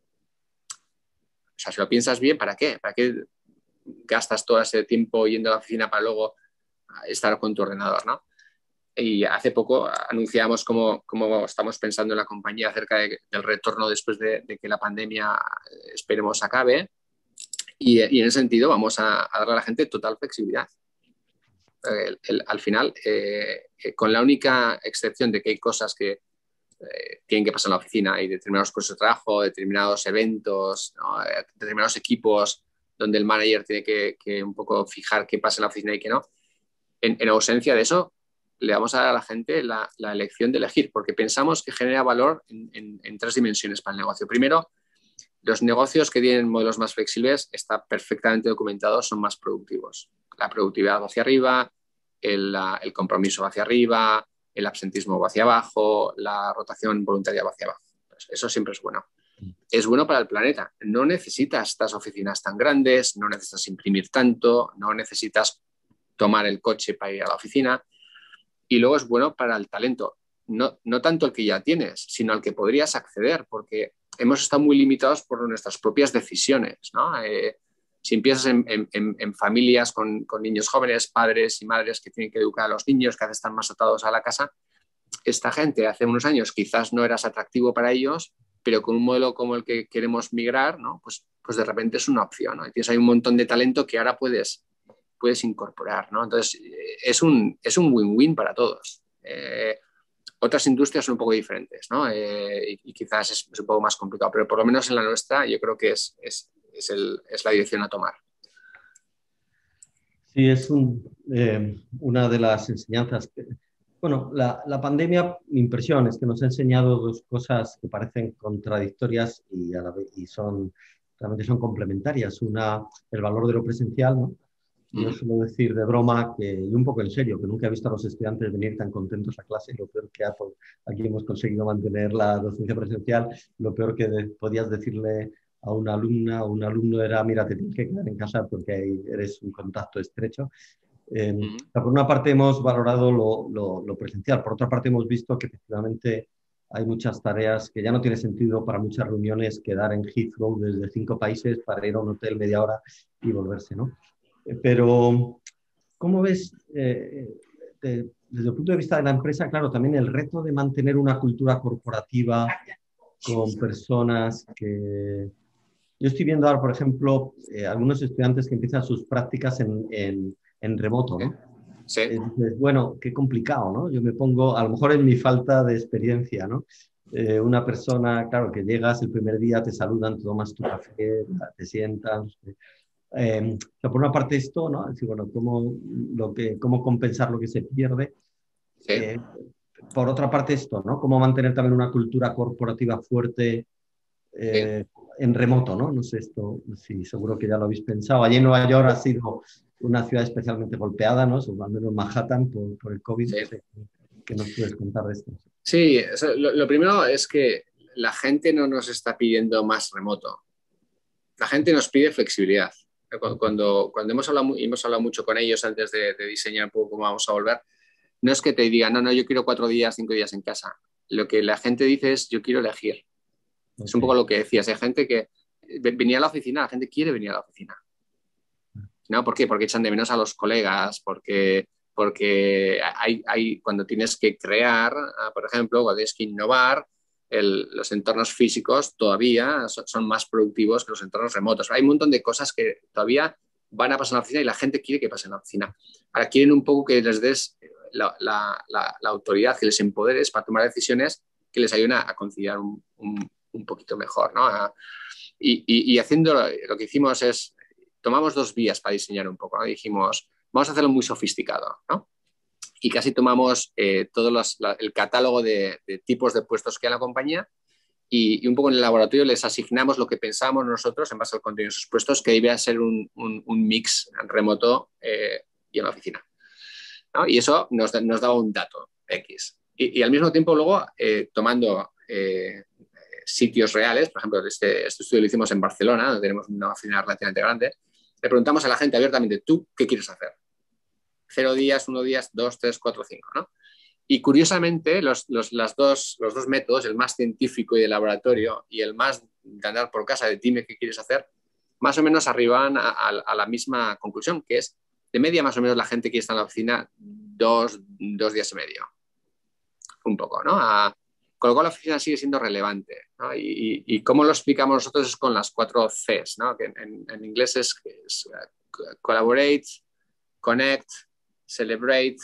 O sea, si lo piensas bien, ¿para qué? ¿Para qué gastas todo ese tiempo yendo a la oficina para luego estar con tu ordenador, ¿no? Y hace poco anunciamos cómo estamos pensando en la compañía acerca del retorno después de que la pandemia esperemos acabe. Y en ese sentido vamos a darle a la gente total flexibilidad. Al final, con la única excepción de que hay cosas que tienen que pasar en la oficina, hay determinados puestos de trabajo, determinados eventos, ¿no? Determinados equipos donde el manager tiene que un poco fijar qué pasa en la oficina y qué no. En ausencia de eso, le vamos a dar a la gente la elección de elegir, porque pensamos que genera valor en tres dimensiones para el negocio. Primero, los negocios que tienen modelos más flexibles, está perfectamente documentado, son más productivos. La productividad va hacia arriba, el compromiso va hacia arriba, el absentismo va hacia abajo, la rotación voluntaria va hacia abajo. Pues eso siempre es bueno. Es bueno para el planeta. No necesitas estas oficinas tan grandes, no necesitas imprimir tanto, no necesitas tomar el coche para ir a la oficina. Y luego es bueno para el talento. No tanto el que ya tienes, sino al que podrías acceder, porque hemos estado muy limitados por nuestras propias decisiones, ¿no? Si empiezas en familias con niños jóvenes, padres y madres que tienen que educar a los niños, que a veces están más atados a la casa, esta gente hace unos años quizás no eras atractivo para ellos, pero con un modelo como el que queremos migrar, ¿no? Pues de repente es una opción, ¿no? Y tienes ahí un montón de talento que ahora puedes incorporar, ¿no? Entonces, es un win-win para todos. Otras industrias son un poco diferentes, ¿no? Y quizás es un poco más complicado, pero por lo menos en la nuestra yo creo que es la dirección a tomar. Sí, es una de las enseñanzas. Bueno, la pandemia, mi impresión es que nos ha enseñado dos cosas que parecen contradictorias y, a la vez, realmente son complementarias. Una, el valor de lo presencial, ¿no? Yo suelo decir de broma y un poco en serio, que nunca he visto a los estudiantes venir tan contentos a clase. Lo peor que aquí hemos conseguido mantener la docencia presencial. Lo peor que podías decirle a una alumna o un alumno era: mira, te tienes que quedar en casa porque ahí eres un contacto estrecho. Por una parte hemos valorado lo presencial, por otra parte hemos visto que efectivamente hay muchas tareas que ya no tiene sentido para muchas reuniones quedar en Heathrow desde 5 países para ir a un hotel media hora y volverse, ¿no? Pero, ¿cómo ves, desde el punto de vista de la empresa, claro, también el reto de mantener una cultura corporativa con personas que... Yo estoy viendo ahora, por ejemplo, algunos estudiantes que empiezan sus prácticas en remoto, ¿no? Sí. Bueno, qué complicado, ¿no? Yo me pongo, a lo mejor en mi falta de experiencia, ¿no? Una persona, claro, que llegas el primer día, te saludan, tomas tu café, te sientas... por una parte esto, ¿no? Es decir, bueno, cómo compensar lo que se pierde. Sí. Por otra parte esto, ¿no? Cómo mantener también una cultura corporativa fuerte Sí. en remoto, ¿no? No sé esto, sí, seguro que ya lo habéis pensado. Allí en Nueva York ha sido una ciudad especialmente golpeada, ¿no? Al menos Manhattan por el COVID. Sí. No sé, ¿qué nos puedes contar de esto? Sí, lo primero es que la gente no nos está pidiendo más remoto. La gente nos pide flexibilidad. Cuando hemos hablado mucho con ellos antes de diseñar un poco cómo vamos a volver, no es que te digan, no, yo quiero 4 días, 5 días en casa. Lo que la gente dice es, yo quiero elegir. Okay. Es un poco lo que decías. Hay gente que venía a la oficina, la gente quiere venir a la oficina. ¿No? ¿Por qué? Porque echan de menos a los colegas, porque cuando tienes que crear, por ejemplo, cuando tienes que innovar, los entornos físicos todavía son más productivos que los entornos remotos. Hay un montón de cosas que todavía van a pasar en la oficina y la gente quiere que pasen en la oficina. Ahora quieren un poco que les des la autoridad, que les empoderes para tomar decisiones que les ayuden a conciliar un poquito mejor, ¿no? Y haciendo lo que hicimos es, tomamos 2 vías para diseñar un poco, ¿no? Dijimos, vamos a hacerlo muy sofisticado, ¿no? Y casi tomamos el catálogo de tipos de puestos que hay en la compañía y un poco en el laboratorio les asignamos lo que pensamos nosotros en base al contenido de esos puestos, que debía ser un mix remoto y en la oficina, ¿no? Y eso nos daba un dato X. Y al mismo tiempo luego tomando sitios reales, por ejemplo, este estudio lo hicimos en Barcelona, donde tenemos una oficina relativamente grande, le preguntamos a la gente abiertamente, ¿tú qué quieres hacer? 0 días, 1 día, 2, 3, 4, 5, ¿no? Y curiosamente, los dos métodos, el más científico y de laboratorio y el más de andar por casa, de dime qué quieres hacer, más o menos arriban a la misma conclusión, que es, de media más o menos la gente que está en la oficina 2 días y medio. Un poco, ¿no? Con lo cual la oficina sigue siendo relevante, ¿no? Y cómo lo explicamos nosotros es con las 4 Cs, ¿no? Que en inglés es collaborate, connect, celebrate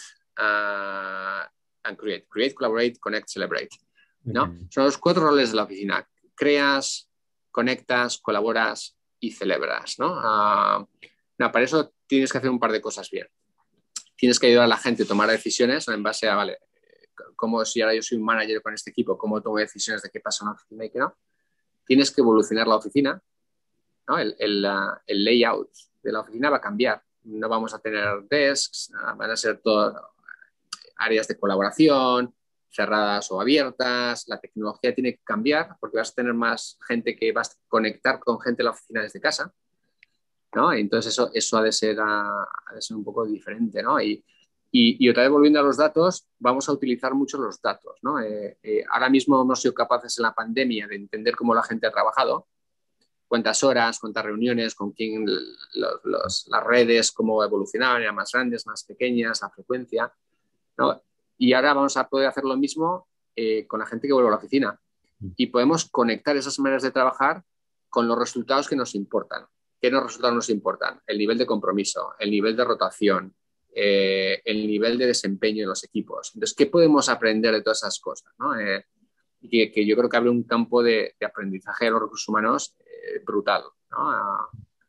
and create. Create, collaborate, connect, celebrate, ¿no? Okay. Son los 4 roles de la oficina. Creas, conectas, colaboras y celebras, ¿no? Para eso tienes que hacer un par de cosas bien. Tienes que ayudar a la gente a tomar decisiones en base a, vale, como si ahora yo soy un manager con este equipo, cómo tomo decisiones de qué pasa en la oficina y qué no. Tienes que evolucionar la oficina, ¿no? El layout de la oficina va a cambiar. No vamos a tener desks, van a ser todo áreas de colaboración, cerradas o abiertas. La tecnología tiene que cambiar porque vas a tener más gente que vas a conectar con gente en la oficina desde casa, ¿no? Entonces eso ha de ser un poco diferente, ¿no? Y otra vez volviendo a los datos, vamos a utilizar mucho los datos, ¿no? Ahora mismo hemos sido capaces en la pandemia de entender cómo la gente ha trabajado, cuántas horas, cuántas reuniones, con quién, las redes, cómo evolucionaban, eran más grandes, más pequeñas, la frecuencia, ¿no? Y ahora vamos a poder hacer lo mismo con la gente que vuelve a la oficina. Y podemos conectar esas maneras de trabajar con los resultados que nos importan. ¿Qué resultados nos importan? El nivel de compromiso, el nivel de rotación, el nivel de desempeño de los equipos. Entonces, ¿qué podemos aprender de todas esas cosas, ¿no? Que yo creo que abre un campo de aprendizaje de los recursos humanos brutal, ¿no?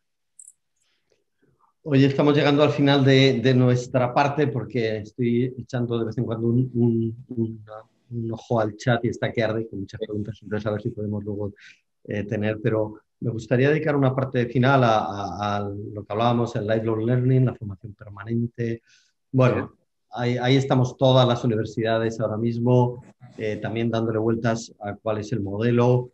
Hoy estamos llegando al final de nuestra parte porque estoy echando de vez en cuando un ojo al chat y está que arde con muchas preguntas, entonces a ver si podemos luego tener, pero me gustaría dedicar una parte final a lo que hablábamos, el lifelong learning, la formación permanente. Bueno, ahí estamos todas las universidades ahora mismo, también dándole vueltas a cuál es el modelo.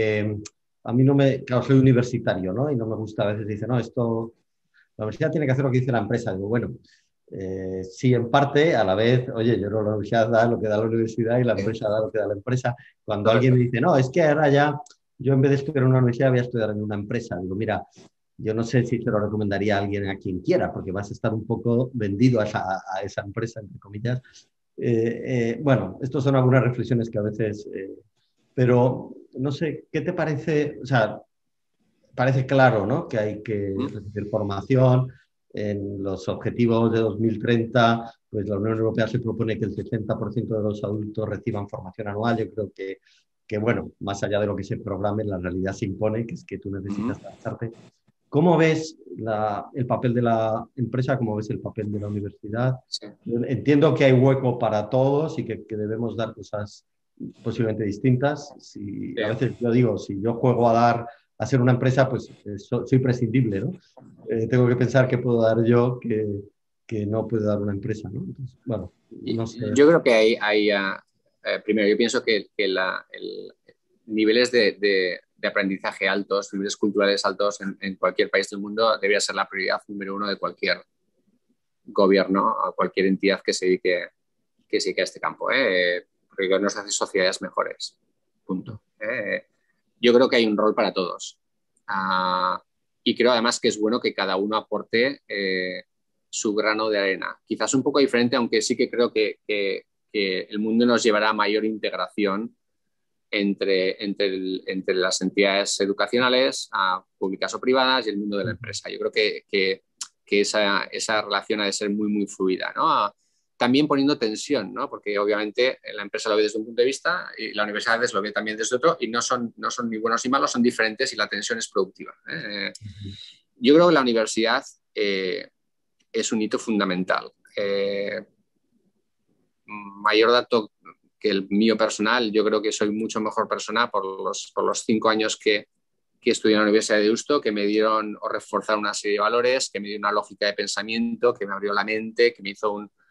A mí claro, soy universitario, ¿no? Y no me gusta, a veces dice, no, la universidad tiene que hacer lo que dice la empresa. Digo, bueno, sí, en parte, a la vez, oye, yo no, la universidad da lo que da la universidad y la empresa da lo que da la empresa. Cuando alguien me dice, no, es que ahora ya, yo en vez de estudiar en una universidad voy a estudiar en una empresa. Digo, mira, yo no sé si se lo recomendaría a alguien, a quien quiera, porque vas a estar un poco vendido a esa empresa, entre comillas. Bueno, estas son algunas reflexiones que a veces... pero no sé, ¿qué te parece? O sea, parece claro, ¿no? Que hay que recibir formación. En los objetivos de 2030, pues la Unión Europea se propone que el 60% de los adultos reciban formación anual. Yo creo que, bueno, más allá de lo que se programe, la realidad se impone, que es que tú necesitas adaptarte. ¿Cómo ves el papel de la empresa? ¿Cómo ves el papel de la universidad? Sí. Entiendo que hay hueco para todos y que debemos dar cosas posiblemente distintas. A veces yo digo, si yo juego a ser una empresa, pues soy prescindible, ¿no? Tengo que pensar qué puedo dar yo que no puede dar una empresa, ¿no? Entonces, bueno, no sé. Yo creo que primero, yo pienso que niveles de aprendizaje altos, niveles culturales altos en cualquier país del mundo debería ser la prioridad número uno de cualquier gobierno o cualquier entidad que se dedique a este campo, porque nos hace sociedades mejores. Punto. Yo creo que hay un rol para todos. Y creo además que es bueno que cada uno aporte su grano de arena. Quizás un poco diferente, aunque sí que creo que el mundo nos llevará a mayor integración entre las entidades educacionales, públicas o privadas, y el mundo de la empresa. Yo creo que esa relación ha de ser muy, muy fluida, ¿no? También poniendo tensión, ¿no? Porque obviamente la empresa lo ve desde un punto de vista y la universidad lo ve también desde otro, y no son ni buenos ni malos, son diferentes y la tensión es productiva. Yo creo que la universidad es un hito fundamental. Mayor dato que el mío personal, yo creo que soy mucho mejor persona por los 5 años que estudié en la Universidad de Deusto, que me dieron o reforzaron una serie de valores, que me dio una lógica de pensamiento, que me abrió la mente, que me hizo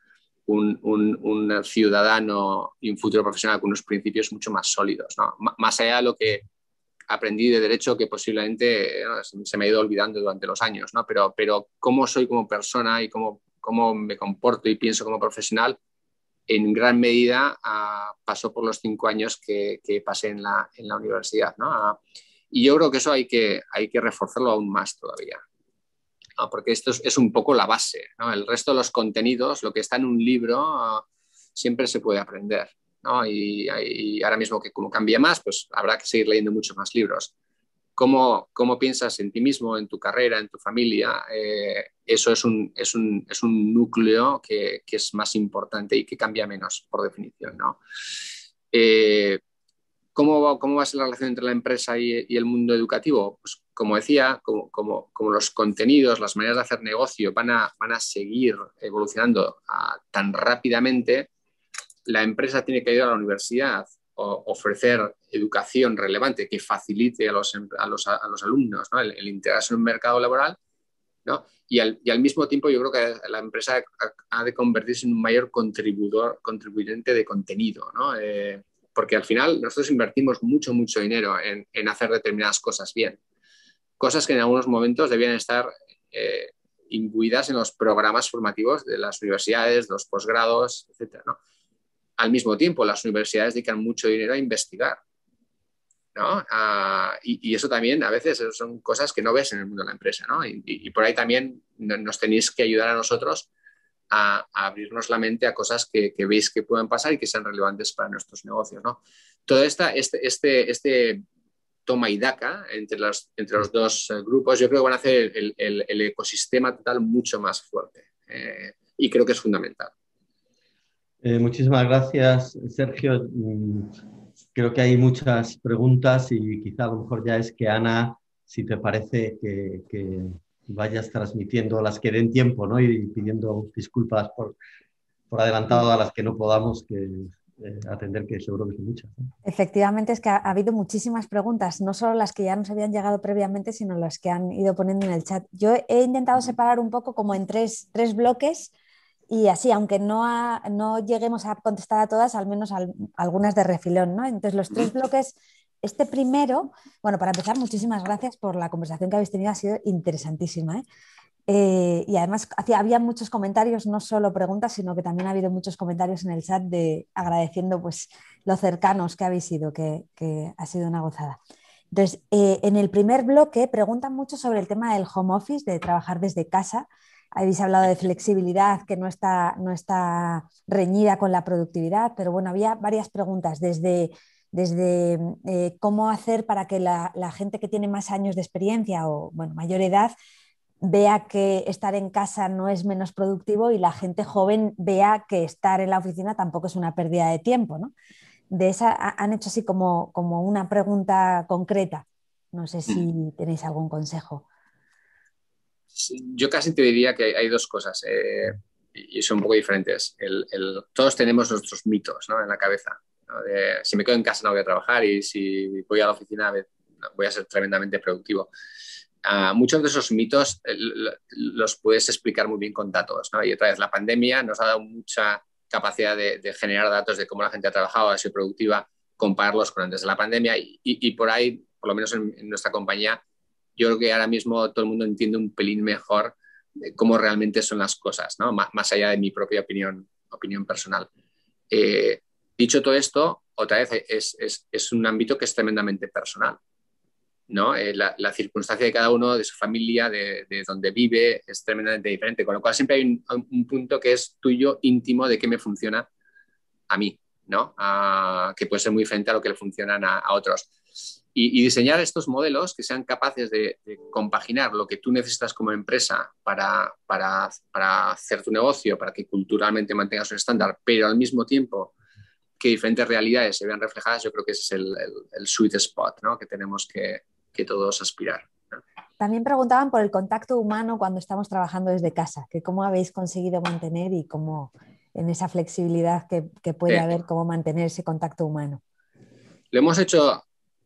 un ciudadano y un futuro profesional con unos principios mucho más sólidos, ¿no? Más allá de lo que aprendí de derecho, que posiblemente se me ha ido olvidando durante los años, ¿no? Pero cómo soy como persona y cómo me comporto y pienso como profesional, en gran medida pasó por los 5 años que pasé en la universidad, ¿no? Y yo creo que eso hay que reforzarlo aún más todavía, ¿no? Porque esto es un poco la base, ¿no? El resto de los contenidos, lo que está en un libro, siempre se puede aprender, ¿no? Y ahora mismo que como cambia más, pues habrá que seguir leyendo muchos más libros. ¿Cómo piensas en ti mismo, en tu carrera, en tu familia? Eso es un núcleo que es más importante y que cambia menos, por definición, ¿no? ¿Cómo va a ser la relación entre la empresa y el mundo educativo? Pues como decía, como los contenidos, las maneras de hacer negocio van a seguir evolucionando tan rápidamente, la empresa tiene que ayudar a la universidad a ofrecer educación relevante que facilite a los alumnos, ¿no? el integrarse en un mercado laboral, ¿no? Y al mismo tiempo yo creo que la empresa ha de convertirse en un mayor contribuyente de contenido, ¿no? Porque al final nosotros invertimos mucho dinero en hacer determinadas cosas bien. Cosas que en algunos momentos debían estar imbuidas en los programas formativos de las universidades, los posgrados, etcétera, ¿no? Al mismo tiempo, las universidades dedican mucho dinero a investigar, ¿no? Y eso también a veces son cosas que no ves en el mundo de la empresa, ¿no? Y por ahí también nos tenéis que ayudar a nosotros a abrirnos la mente a cosas que veis que pueden pasar y que sean relevantes para nuestros negocios, ¿no? Todo este toma y daca entre los dos grupos, yo creo que van a hacer el ecosistema total mucho más fuerte, y creo que es fundamental. Muchísimas gracias, Sergio. Creo que hay muchas preguntas y quizá a lo mejor ya es que Ana, si te parece, que vayas transmitiendo las que den tiempo, ¿no? Y pidiendo disculpas por adelantado a las que no podamos atender, que seguro que son muchas, ¿no? Efectivamente, es que ha habido muchísimas preguntas, no solo las que ya nos habían llegado previamente, sino las que han ido poniendo en el chat. Yo he intentado separar un poco como en tres bloques y así, aunque no lleguemos a contestar a todas, al menos algunas de refilón, ¿no? Entonces, los tres bloques, este primero, bueno, para empezar, muchísimas gracias por la conversación que habéis tenido, ha sido interesantísima, ¿eh? Y además había muchos comentarios, no solo preguntas, sino que también ha habido muchos comentarios en el chat agradeciendo pues, lo cercanos que habéis sido, que ha sido una gozada. Entonces, en el primer bloque preguntan mucho sobre el tema del home office, de trabajar desde casa. Habéis hablado de flexibilidad que no está reñida con la productividad, pero bueno, había varias preguntas desde cómo hacer para que la gente que tiene más años de experiencia o bueno, mayor edad vea que estar en casa no es menos productivo y la gente joven vea que estar en la oficina tampoco es una pérdida de tiempo, ¿no? De esa han hecho así como una pregunta concreta. No sé si tenéis algún consejo. Yo casi te diría que hay dos cosas, y son un poco diferentes. Todos tenemos nuestros mitos, ¿no?, en la cabeza, ¿no? Si me quedo en casa no voy a trabajar y si voy a la oficina voy a ser tremendamente productivo. Muchos de esos mitos los puedes explicar muy bien con datos, ¿no? Y otra vez, la pandemia nos ha dado mucha capacidad de generar datos de cómo la gente ha trabajado, ha sido productiva, compararlos con antes de la pandemia y por ahí, por lo menos en nuestra compañía, yo creo que ahora mismo todo el mundo entiende un pelín mejor cómo realmente son las cosas, ¿no? Más allá de mi propia opinión personal. Dicho todo esto, otra vez es un ámbito que es tremendamente personal, ¿no? La circunstancia de cada uno, de su familia, de donde vive, es tremendamente diferente, con lo cual siempre hay un punto que es tuyo, íntimo, de qué me funciona a mí, ¿no? Que puede ser muy diferente a lo que le funcionan a otros. Y diseñar estos modelos que sean capaces de compaginar lo que tú necesitas como empresa para hacer tu negocio, para que culturalmente mantengas un estándar, pero al mismo tiempo que diferentes realidades se vean reflejadas, yo creo que ese es el sweet spot, ¿no?, que tenemos que todos aspirar, ¿no? También preguntaban por el contacto humano cuando estamos trabajando desde casa, que cómo habéis conseguido mantener y cómo en esa flexibilidad que puede haber, cómo mantener ese contacto humano. Lo hemos hecho.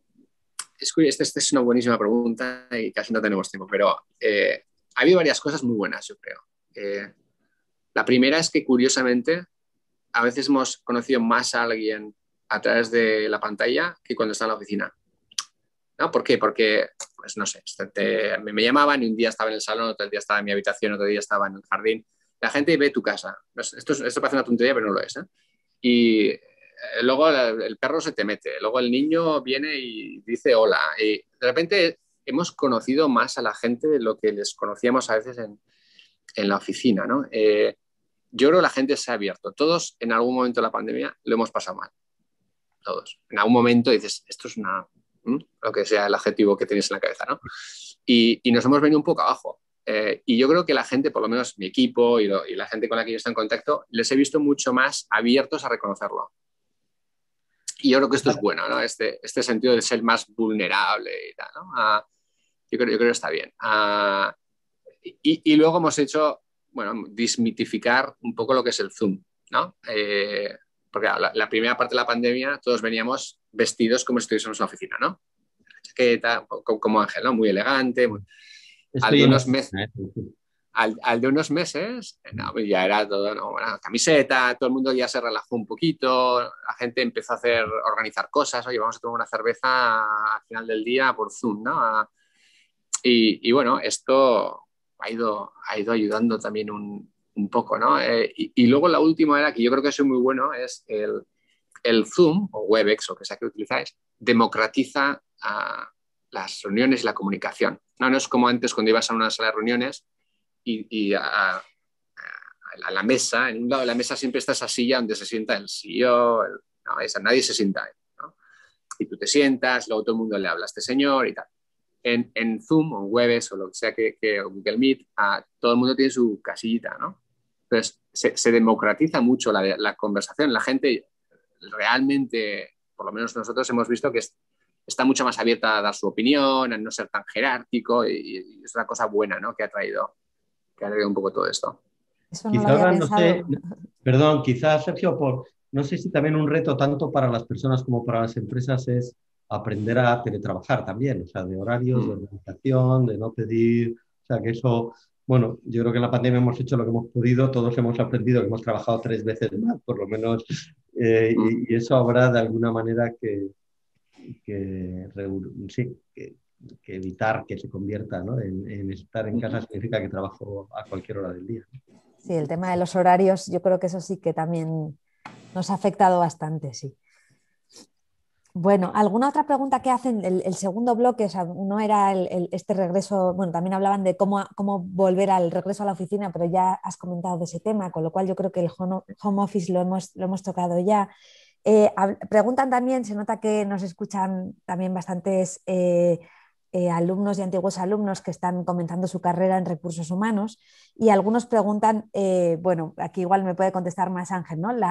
Esta es una buenísima pregunta y casi no tenemos tiempo, pero ha habido varias cosas muy buenas, yo creo. La primera es que, curiosamente, a veces hemos conocido más a alguien a través de la pantalla que cuando está en la oficina, ¿no? ¿Por qué? Porque, pues no sé, me llamaban y un día estaba en el salón, otro día estaba en mi habitación, otro día estaba en el jardín. La gente ve tu casa. Esto parece una tontería, pero no lo es, ¿eh? Y luego el perro se te mete, luego el niño viene y dice hola. Y de repente hemos conocido más a la gente de lo que les conocíamos a veces en la oficina, ¿no? Yo creo que la gente se ha abierto. Todos en algún momento de la pandemia lo hemos pasado mal. Todos. En algún momento dices, esto es lo que sea el adjetivo que tienes en la cabeza, ¿no? Y nos hemos venido un poco abajo. Y yo creo que la gente, por lo menos mi equipo y la gente con la que yo estoy en contacto, les he visto mucho más abiertos a reconocerlo. Y yo creo que esto es bueno, ¿no? Este sentido de ser más vulnerable y tal, ¿no? Yo creo que está bien. Y luego hemos hecho, bueno, desmitificar un poco lo que es el Zoom, ¿no? Porque la primera parte de la pandemia todos veníamos vestidos como si estuviésemos en la oficina, ¿no? Chaqueta, como Ángel, ¿no? Muy elegante. al de unos meses, al de unos meses, no, ya era todo, no, bueno, camiseta, todo el mundo ya se relajó un poquito, la gente empezó a organizar cosas, oye, vamos a tomar una cerveza al final del día por Zoom, ¿no? Y bueno, esto ha ido ayudando también un poco, ¿no? Y luego la última era, que yo creo que es muy bueno, es el Zoom o Webex o que sea que utilizáis, democratiza las reuniones y la comunicación. No es como antes cuando ibas a una sala de reuniones y a la mesa, en un lado de la mesa siempre está esa silla donde se sienta el CEO, nadie se sienta ahí, ¿no? Y tú te sientas, luego todo el mundo le habla a este señor y tal. En Zoom o en Webex o lo que sea que Google Meet, todo el mundo tiene su casillita, ¿no? Entonces se democratiza mucho la conversación. La gente realmente, por lo menos nosotros hemos visto que está mucho más abierta a dar su opinión, a no ser tan jerárquico y es una cosa buena, ¿no? que ha traído un poco todo esto. Eso no lo había pensado. No sé, perdón, quizás, Sergio, no sé si también un reto tanto para las personas como para las empresas es aprender a teletrabajar también, o sea, de horarios, de organización, de no pedir, o sea, que eso, bueno, yo creo que en la pandemia hemos hecho lo que hemos podido, todos hemos aprendido que hemos trabajado 3 veces más, por lo menos, y eso habrá de alguna manera sí, que evitar que se convierta, ¿no? en estar en casa significa que trabajo a cualquier hora del día. Sí, el tema de los horarios, yo creo que eso sí que también nos ha afectado bastante, sí. Bueno, ¿alguna otra pregunta que hacen? El segundo bloque, o sea, uno era este regreso, bueno, también hablaban de cómo volver al regreso a la oficina, pero ya has comentado de ese tema, con lo cual yo creo que el home office lo hemos tocado ya. Preguntan también, se nota que nos escuchan también bastantes alumnos y antiguos alumnos que están comenzando su carrera en recursos humanos y algunos preguntan, bueno, aquí igual me puede contestar más Ángel, ¿no?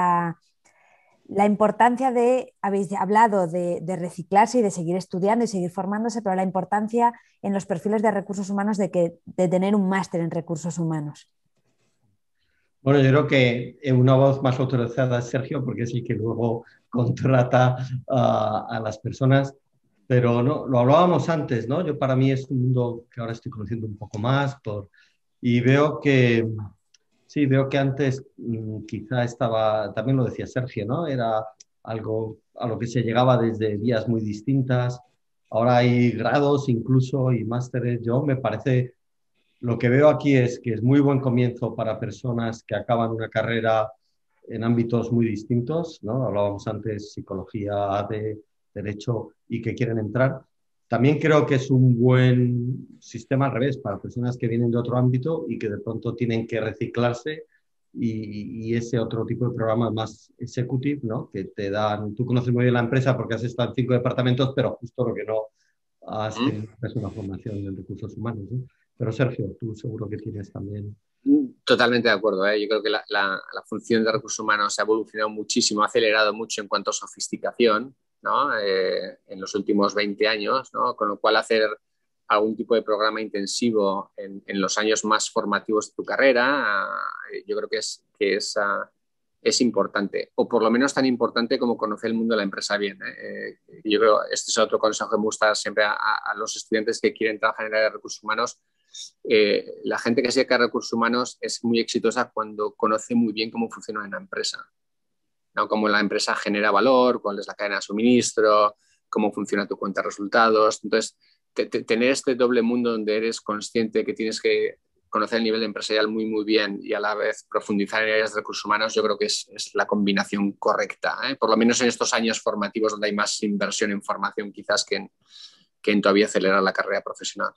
La importancia habéis hablado de reciclarse y de seguir estudiando y seguir formándose, pero la importancia en los perfiles de recursos humanos de tener un máster en recursos humanos. Bueno, yo creo que una voz más autorizada es Sergio, porque es el que luego contrata a las personas, pero no, lo hablábamos antes, ¿no? Para mí es un mundo que ahora estoy conociendo un poco más y veo que, sí, veo que antes quizá estaba, también lo decía Sergio, ¿no? Era algo a lo que se llegaba desde vías muy distintas. Ahora hay grados incluso y másteres. Me parece, lo que veo aquí es que es muy buen comienzo para personas que acaban una carrera en ámbitos muy distintos, ¿no? Hablábamos antes psicología, de derecho y que quieren entrar. También creo que es un buen sistema al revés para personas que vienen de otro ámbito y que de pronto tienen que reciclarse y ese otro tipo de programa más executive, ¿no? Que te dan, tú conoces muy bien la empresa porque has estado en 5 departamentos, pero justo lo que no has tenido es una formación en recursos humanos, ¿no? Pero Sergio, tú seguro que tienes también... Totalmente de acuerdo, ¿eh? Yo creo que la función de recursos humanos ha evolucionado muchísimo, ha acelerado mucho en cuanto a sofisticación, ¿no? En los últimos 20 años, ¿no? Con lo cual hacer algún tipo de programa intensivo en los años más formativos de tu carrera, yo creo que es importante, o por lo menos tan importante como conocer el mundo de la empresa bien, ¿eh? Yo creo que este es otro consejo que me gusta siempre a los estudiantes que quieren trabajar en el área de recursos humanos. La gente que se dedica a recursos humanos es muy exitosa cuando conoce muy bien cómo funciona una empresa, ¿no? Cómo la empresa genera valor, cuál es la cadena de suministro, cómo funciona tu cuenta de resultados. Entonces, tener este doble mundo donde eres consciente que tienes que conocer el nivel empresarial muy, muy bien y a la vez profundizar en áreas de recursos humanos, yo creo que es la combinación correcta, ¿eh? Por lo menos en estos años formativos donde hay más inversión en formación quizás que en todavía acelerar la carrera profesional.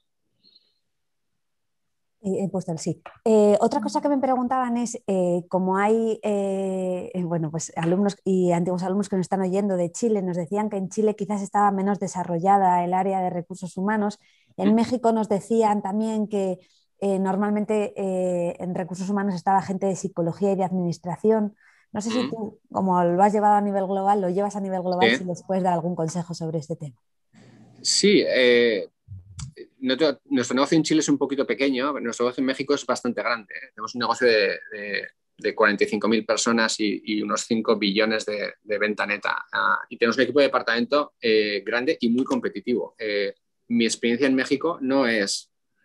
He puesto el sí. Otra cosa que me preguntaban es, como hay bueno, pues alumnos y antiguos alumnos que nos están oyendo de Chile, nos decían que en Chile quizás estaba menos desarrollada el área de recursos humanos. En México nos decían también que normalmente en recursos humanos estaba gente de psicología y de administración. No sé si tú, como lo has llevado a nivel global, lo llevas a nivel global, si les puedes dar algún consejo sobre este tema. Sí, nuestro negocio en Chile es un poquito pequeño, nuestro negocio en México es bastante grande. Tenemos un negocio de 45.000 personas y unos 5 billones de venta neta. Y tenemos un equipo de departamento grande y muy competitivo. Mi experiencia en México no es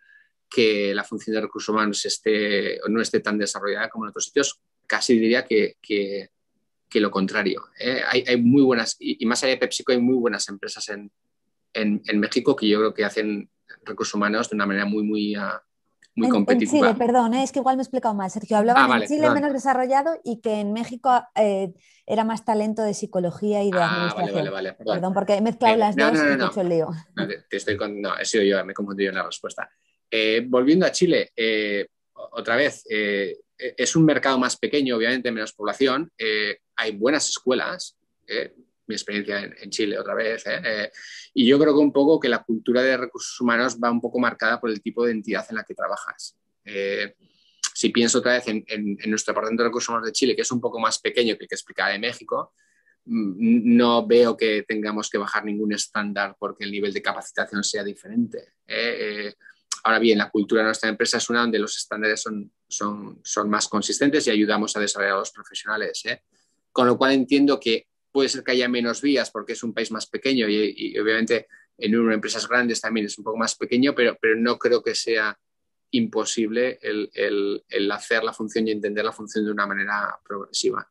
que la función de recursos humanos no esté tan desarrollada como en otros sitios. Casi diría que lo contrario. Hay muy buenas, y más allá de PepsiCo, hay muy buenas empresas en México que yo creo que hacen recursos humanos de una manera muy En competitiva. Chile, perdón, es que igual me he explicado mal, Sergio. Hablaban en Vale, Chile perdón. menos desarrollado y que en México era más talento de psicología y de administración. Perdón. Perdón, porque he mezclado las No, dos no, y no, te he no. hecho el lío. No, no, he sido yo, me he confundido en la respuesta. Volviendo a Chile, otra vez, es un mercado más pequeño, obviamente, menos población. Hay buenas escuelas, mi experiencia en Chile otra vez. Y yo creo que un poco que la cultura de recursos humanos va un poco marcada por el tipo de entidad en la que trabajas. Si pienso otra vez en nuestro departamento de recursos humanos de Chile, que es un poco más pequeño que el que explicaba de México, no veo que tengamos que bajar ningún estándar porque el nivel de capacitación sea diferente. Ahora bien, la cultura de nuestra empresa es una donde los estándares son más consistentes y ayudamos a desarrollar a los profesionales. Con lo cual entiendo que puede ser que haya menos vías porque es un país más pequeño y obviamente en empresas grandes también es un poco más pequeño, pero no creo que sea imposible el hacer la función y entender la función de una manera progresiva.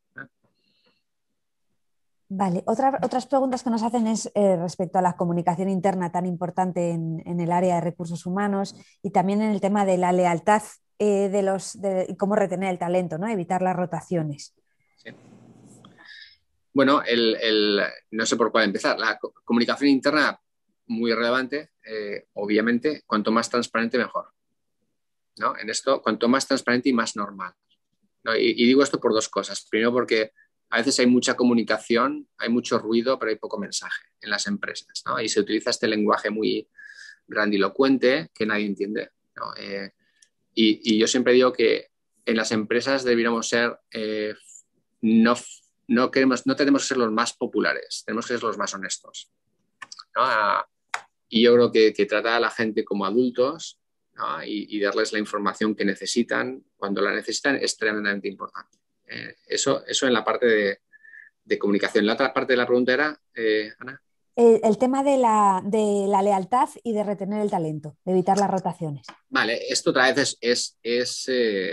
Vale, otras preguntas que nos hacen es respecto a la comunicación interna tan importante en el área de recursos humanos y también en el tema de la lealtad y cómo retener el talento, ¿no? Evitar las rotaciones. Sí. Bueno, no sé por cuál empezar. La comunicación interna, muy relevante, obviamente, cuanto más transparente, mejor. ¿No? En esto, cuanto más transparente y más normal. ¿No? Y digo esto por dos cosas. Primero, porque a veces hay mucha comunicación, hay mucho ruido, pero hay poco mensaje en las empresas, ¿no? Y se utiliza este lenguaje muy grandilocuente que nadie entiende, ¿no? Y yo siempre digo que en las empresas deberíamos ser, no tenemos que ser los más populares, tenemos que ser los más honestos, ¿no? Y yo creo que tratar a la gente como adultos, ¿no? y darles la información que necesitan cuando la necesitan es tremendamente importante. Eso en la parte de comunicación. La otra parte de la pregunta era, Ana. El tema de la lealtad y de retener el talento, de evitar las rotaciones. Vale, esto otra vez es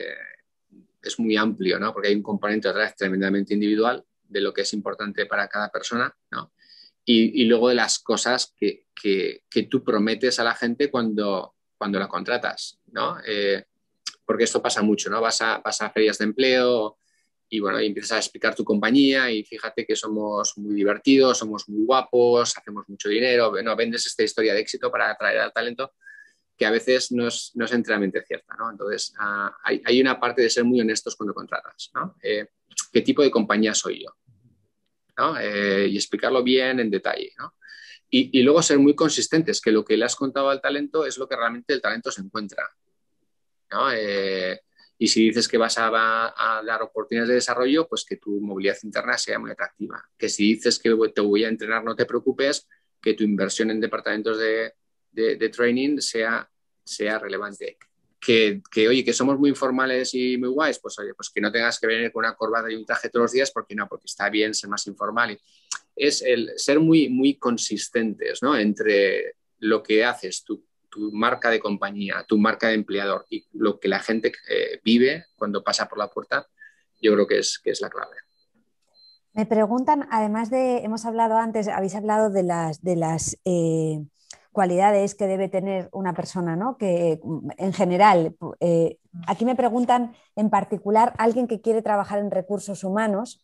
muy amplio, ¿no? Porque hay un componente otra vez tremendamente individual de lo que es importante para cada persona, ¿no? Y luego de las cosas que tú prometes a la gente cuando la contratas, ¿no? Porque esto pasa mucho, ¿no? Vas a ferias de empleo y bueno, y empiezas a explicar tu compañía y fíjate que somos muy divertidos, somos muy guapos, hacemos mucho dinero, ¿no? Vendes esta historia de éxito para atraer al talento que a veces no es enteramente cierta, ¿no? Entonces, hay una parte de ser muy honestos cuando contratas, ¿no? ¿Qué tipo de compañía soy yo? ¿No? Y explicarlo bien en detalle, ¿no? Y luego ser muy consistentes, que lo que le has contado al talento es lo que realmente el talento se encuentra, ¿no? Y si dices que vas a dar oportunidades de desarrollo, pues que tu movilidad interna sea muy atractiva. Que si dices que te voy a entrenar, no te preocupes, que tu inversión en departamentos de training sea relevante. Oye, que somos muy informales y muy guays, pues oye, pues que no tengas que venir con una corbata y un traje todos los días, porque está bien ser más informal. Es el ser muy, muy consistentes, ¿no? Entre lo que haces, tu marca de compañía, tu marca de empleador y lo que la gente vive cuando pasa por la puerta, yo creo que es la clave. Me preguntan, además hemos hablado antes, habéis hablado de las cualidades que debe tener una persona, ¿no? Que en general, aquí me preguntan en particular alguien que quiere trabajar en recursos humanos,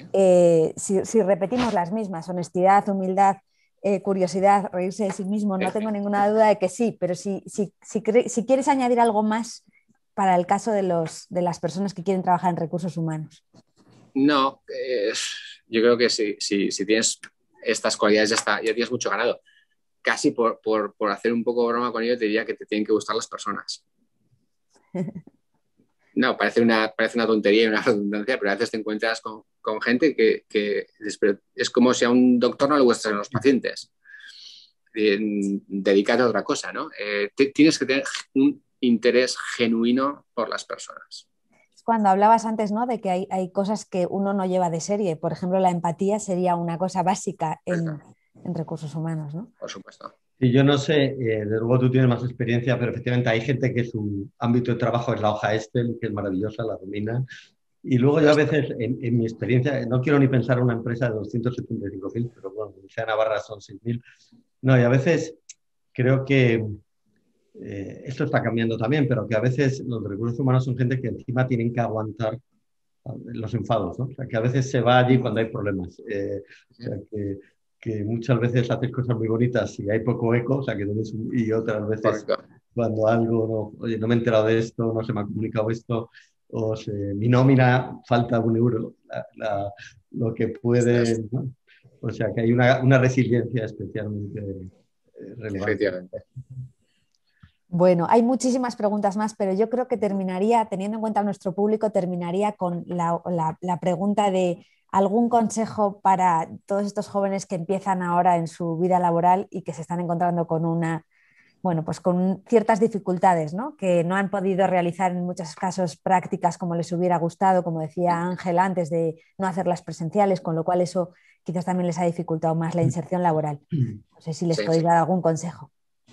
si repetimos las mismas, honestidad, humildad, curiosidad, reírse de sí mismo, no tengo ninguna duda de que sí, pero si quieres añadir algo más para el caso de las personas que quieren trabajar en recursos humanos. No, yo creo que si tienes estas cualidades ya tienes mucho ganado. Casi por hacer un poco broma con ello, te diría que te tienen que gustar las personas. No, parece una tontería y una redundancia, pero a veces te encuentras con gente que es como si a un doctor no le gustan los pacientes. Dedícate a otra cosa, ¿no? Tienes que tener un interés genuino por las personas. Cuando hablabas antes, ¿no? De que hay cosas que uno no lleva de serie. Por ejemplo, la empatía sería una cosa básica en recursos humanos, ¿no? Por supuesto. Y yo no sé, desde luego tú tienes más experiencia, pero efectivamente hay gente que su ámbito de trabajo es la hoja Excel, que es maravillosa, la domina. Y luego yo a veces, en mi experiencia, no quiero ni pensar en una empresa de 275.000, pero bueno, sea Navarra son 6.000. No, y a veces creo que esto está cambiando también, pero que a veces los recursos humanos son gente que encima tienen que aguantar los enfados, ¿no? O sea, que a veces se va allí cuando hay problemas. O sea, que muchas veces haces cosas muy bonitas y hay poco eco, o sea, y otras veces Correcto. cuando algo, no, oye, no me he enterado de esto, no se me ha comunicado esto, mi nómina falta 1 euro, lo que puede, ¿no? O sea, que hay una resiliencia especialmente relevante. Efectivamente. Bueno, hay muchísimas preguntas más, pero yo creo que terminaría, teniendo en cuenta nuestro público, terminaría con la pregunta de algún consejo para todos estos jóvenes que empiezan ahora en su vida laboral y que se están encontrando con bueno, pues con ciertas dificultades, ¿no? Que no han podido realizar en muchos casos prácticas como les hubiera gustado, como decía Ángel antes, de no hacerlas presenciales, con lo cual eso quizás también les ha dificultado más la inserción laboral. No sé si les Sí. podéis dar algún consejo.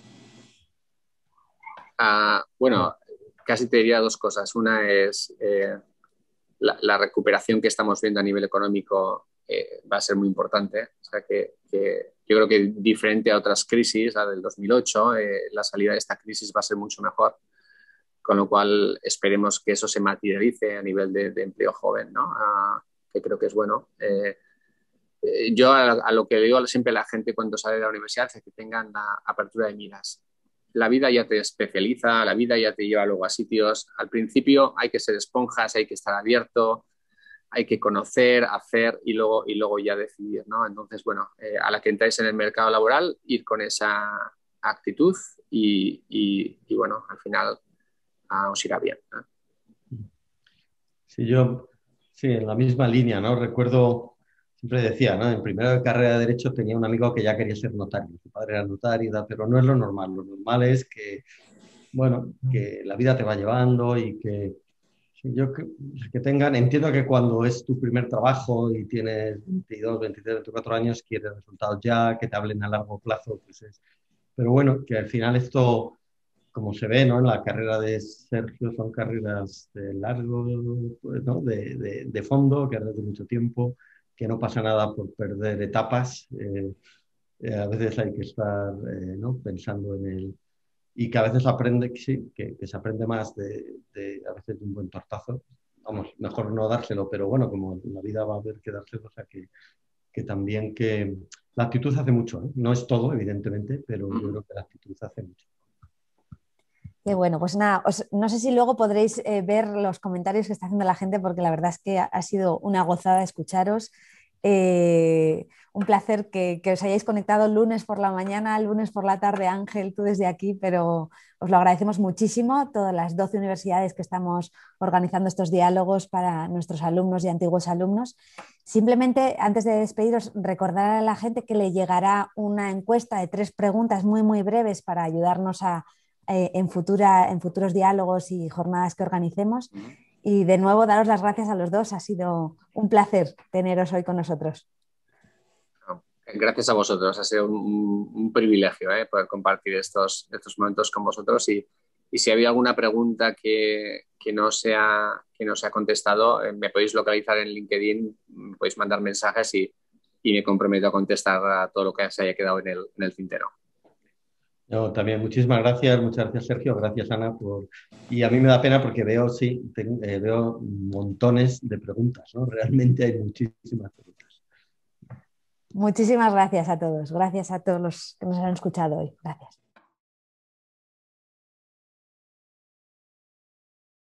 Bueno, casi te diría dos cosas. Una es la recuperación que estamos viendo a nivel económico va a ser muy importante. O sea, que yo creo que diferente a otras crisis, la del 2008, la salida de esta crisis va a ser mucho mejor. Con lo cual esperemos que eso se materialice a nivel de empleo joven, ¿no? Que creo que es bueno. Yo a lo que le digo siempre a la gente cuando sale de la universidad es que tengan la apertura de miras. La vida ya te especializa, la vida ya te lleva luego a sitios. Al principio hay que ser esponjas, hay que estar abierto, hay que conocer, hacer y luego ya decidir, ¿no? Entonces, bueno, a la que entráis en el mercado laboral, ir con esa actitud y bueno, al final os irá bien, ¿no? Sí, sí, en la misma línea, ¿no? Recuerdo, siempre decía, ¿no? En primero de carrera de Derecho tenía un amigo que ya quería ser notario. Su padre era notario, pero no es lo normal. Lo normal es que, bueno, que la vida te va llevando y que que tengan, entiendo que cuando es tu primer trabajo y tienes 22, 23, 24 años, quieres resultados ya, que te hablen a largo plazo, pues pero bueno, que al final esto, como se ve, ¿no? En la carrera de Sergio son carreras de largo, pues, ¿no? De fondo, carreras de mucho tiempo, que no pasa nada por perder etapas. A veces hay que estar, ¿no? Pensando en el... Y que a veces aprende, sí, que se aprende más a veces de un buen tortazo. Vamos, mejor no dárselo, pero bueno, como en la vida va a haber que dárselo, o sea que también que la actitud hace mucho, ¿eh? No es todo, evidentemente, pero yo creo que la actitud hace mucho. Qué bueno, pues nada, no sé si luego podréis ver los comentarios que está haciendo la gente, porque la verdad es que ha sido una gozada escucharos. Un placer que os hayáis conectado lunes por la mañana, lunes por la tarde, Ángel, tú desde aquí, pero os lo agradecemos muchísimo, todas las 12 universidades que estamos organizando estos diálogos para nuestros alumnos y antiguos alumnos. Simplemente, antes de despediros, recordar a la gente que le llegará una encuesta de 3 preguntas muy, muy breves para ayudarnos en futuros diálogos y jornadas que organicemos. Y de nuevo, daros las gracias a los dos. Ha sido un placer teneros hoy con nosotros. Gracias a vosotros. Ha sido un privilegio poder compartir estos momentos con vosotros. Y si había alguna pregunta que no se ha contestado, me podéis localizar en LinkedIn, me podéis mandar mensajes y me comprometo a contestar a todo lo que se haya quedado en el tintero. No, también muchísimas gracias, muchas gracias Sergio, gracias Ana y a mí me da pena porque veo veo montones de preguntas, ¿no? Realmente hay muchísimas preguntas. Muchísimas gracias a todos, gracias a todos los que nos han escuchado hoy. Gracias.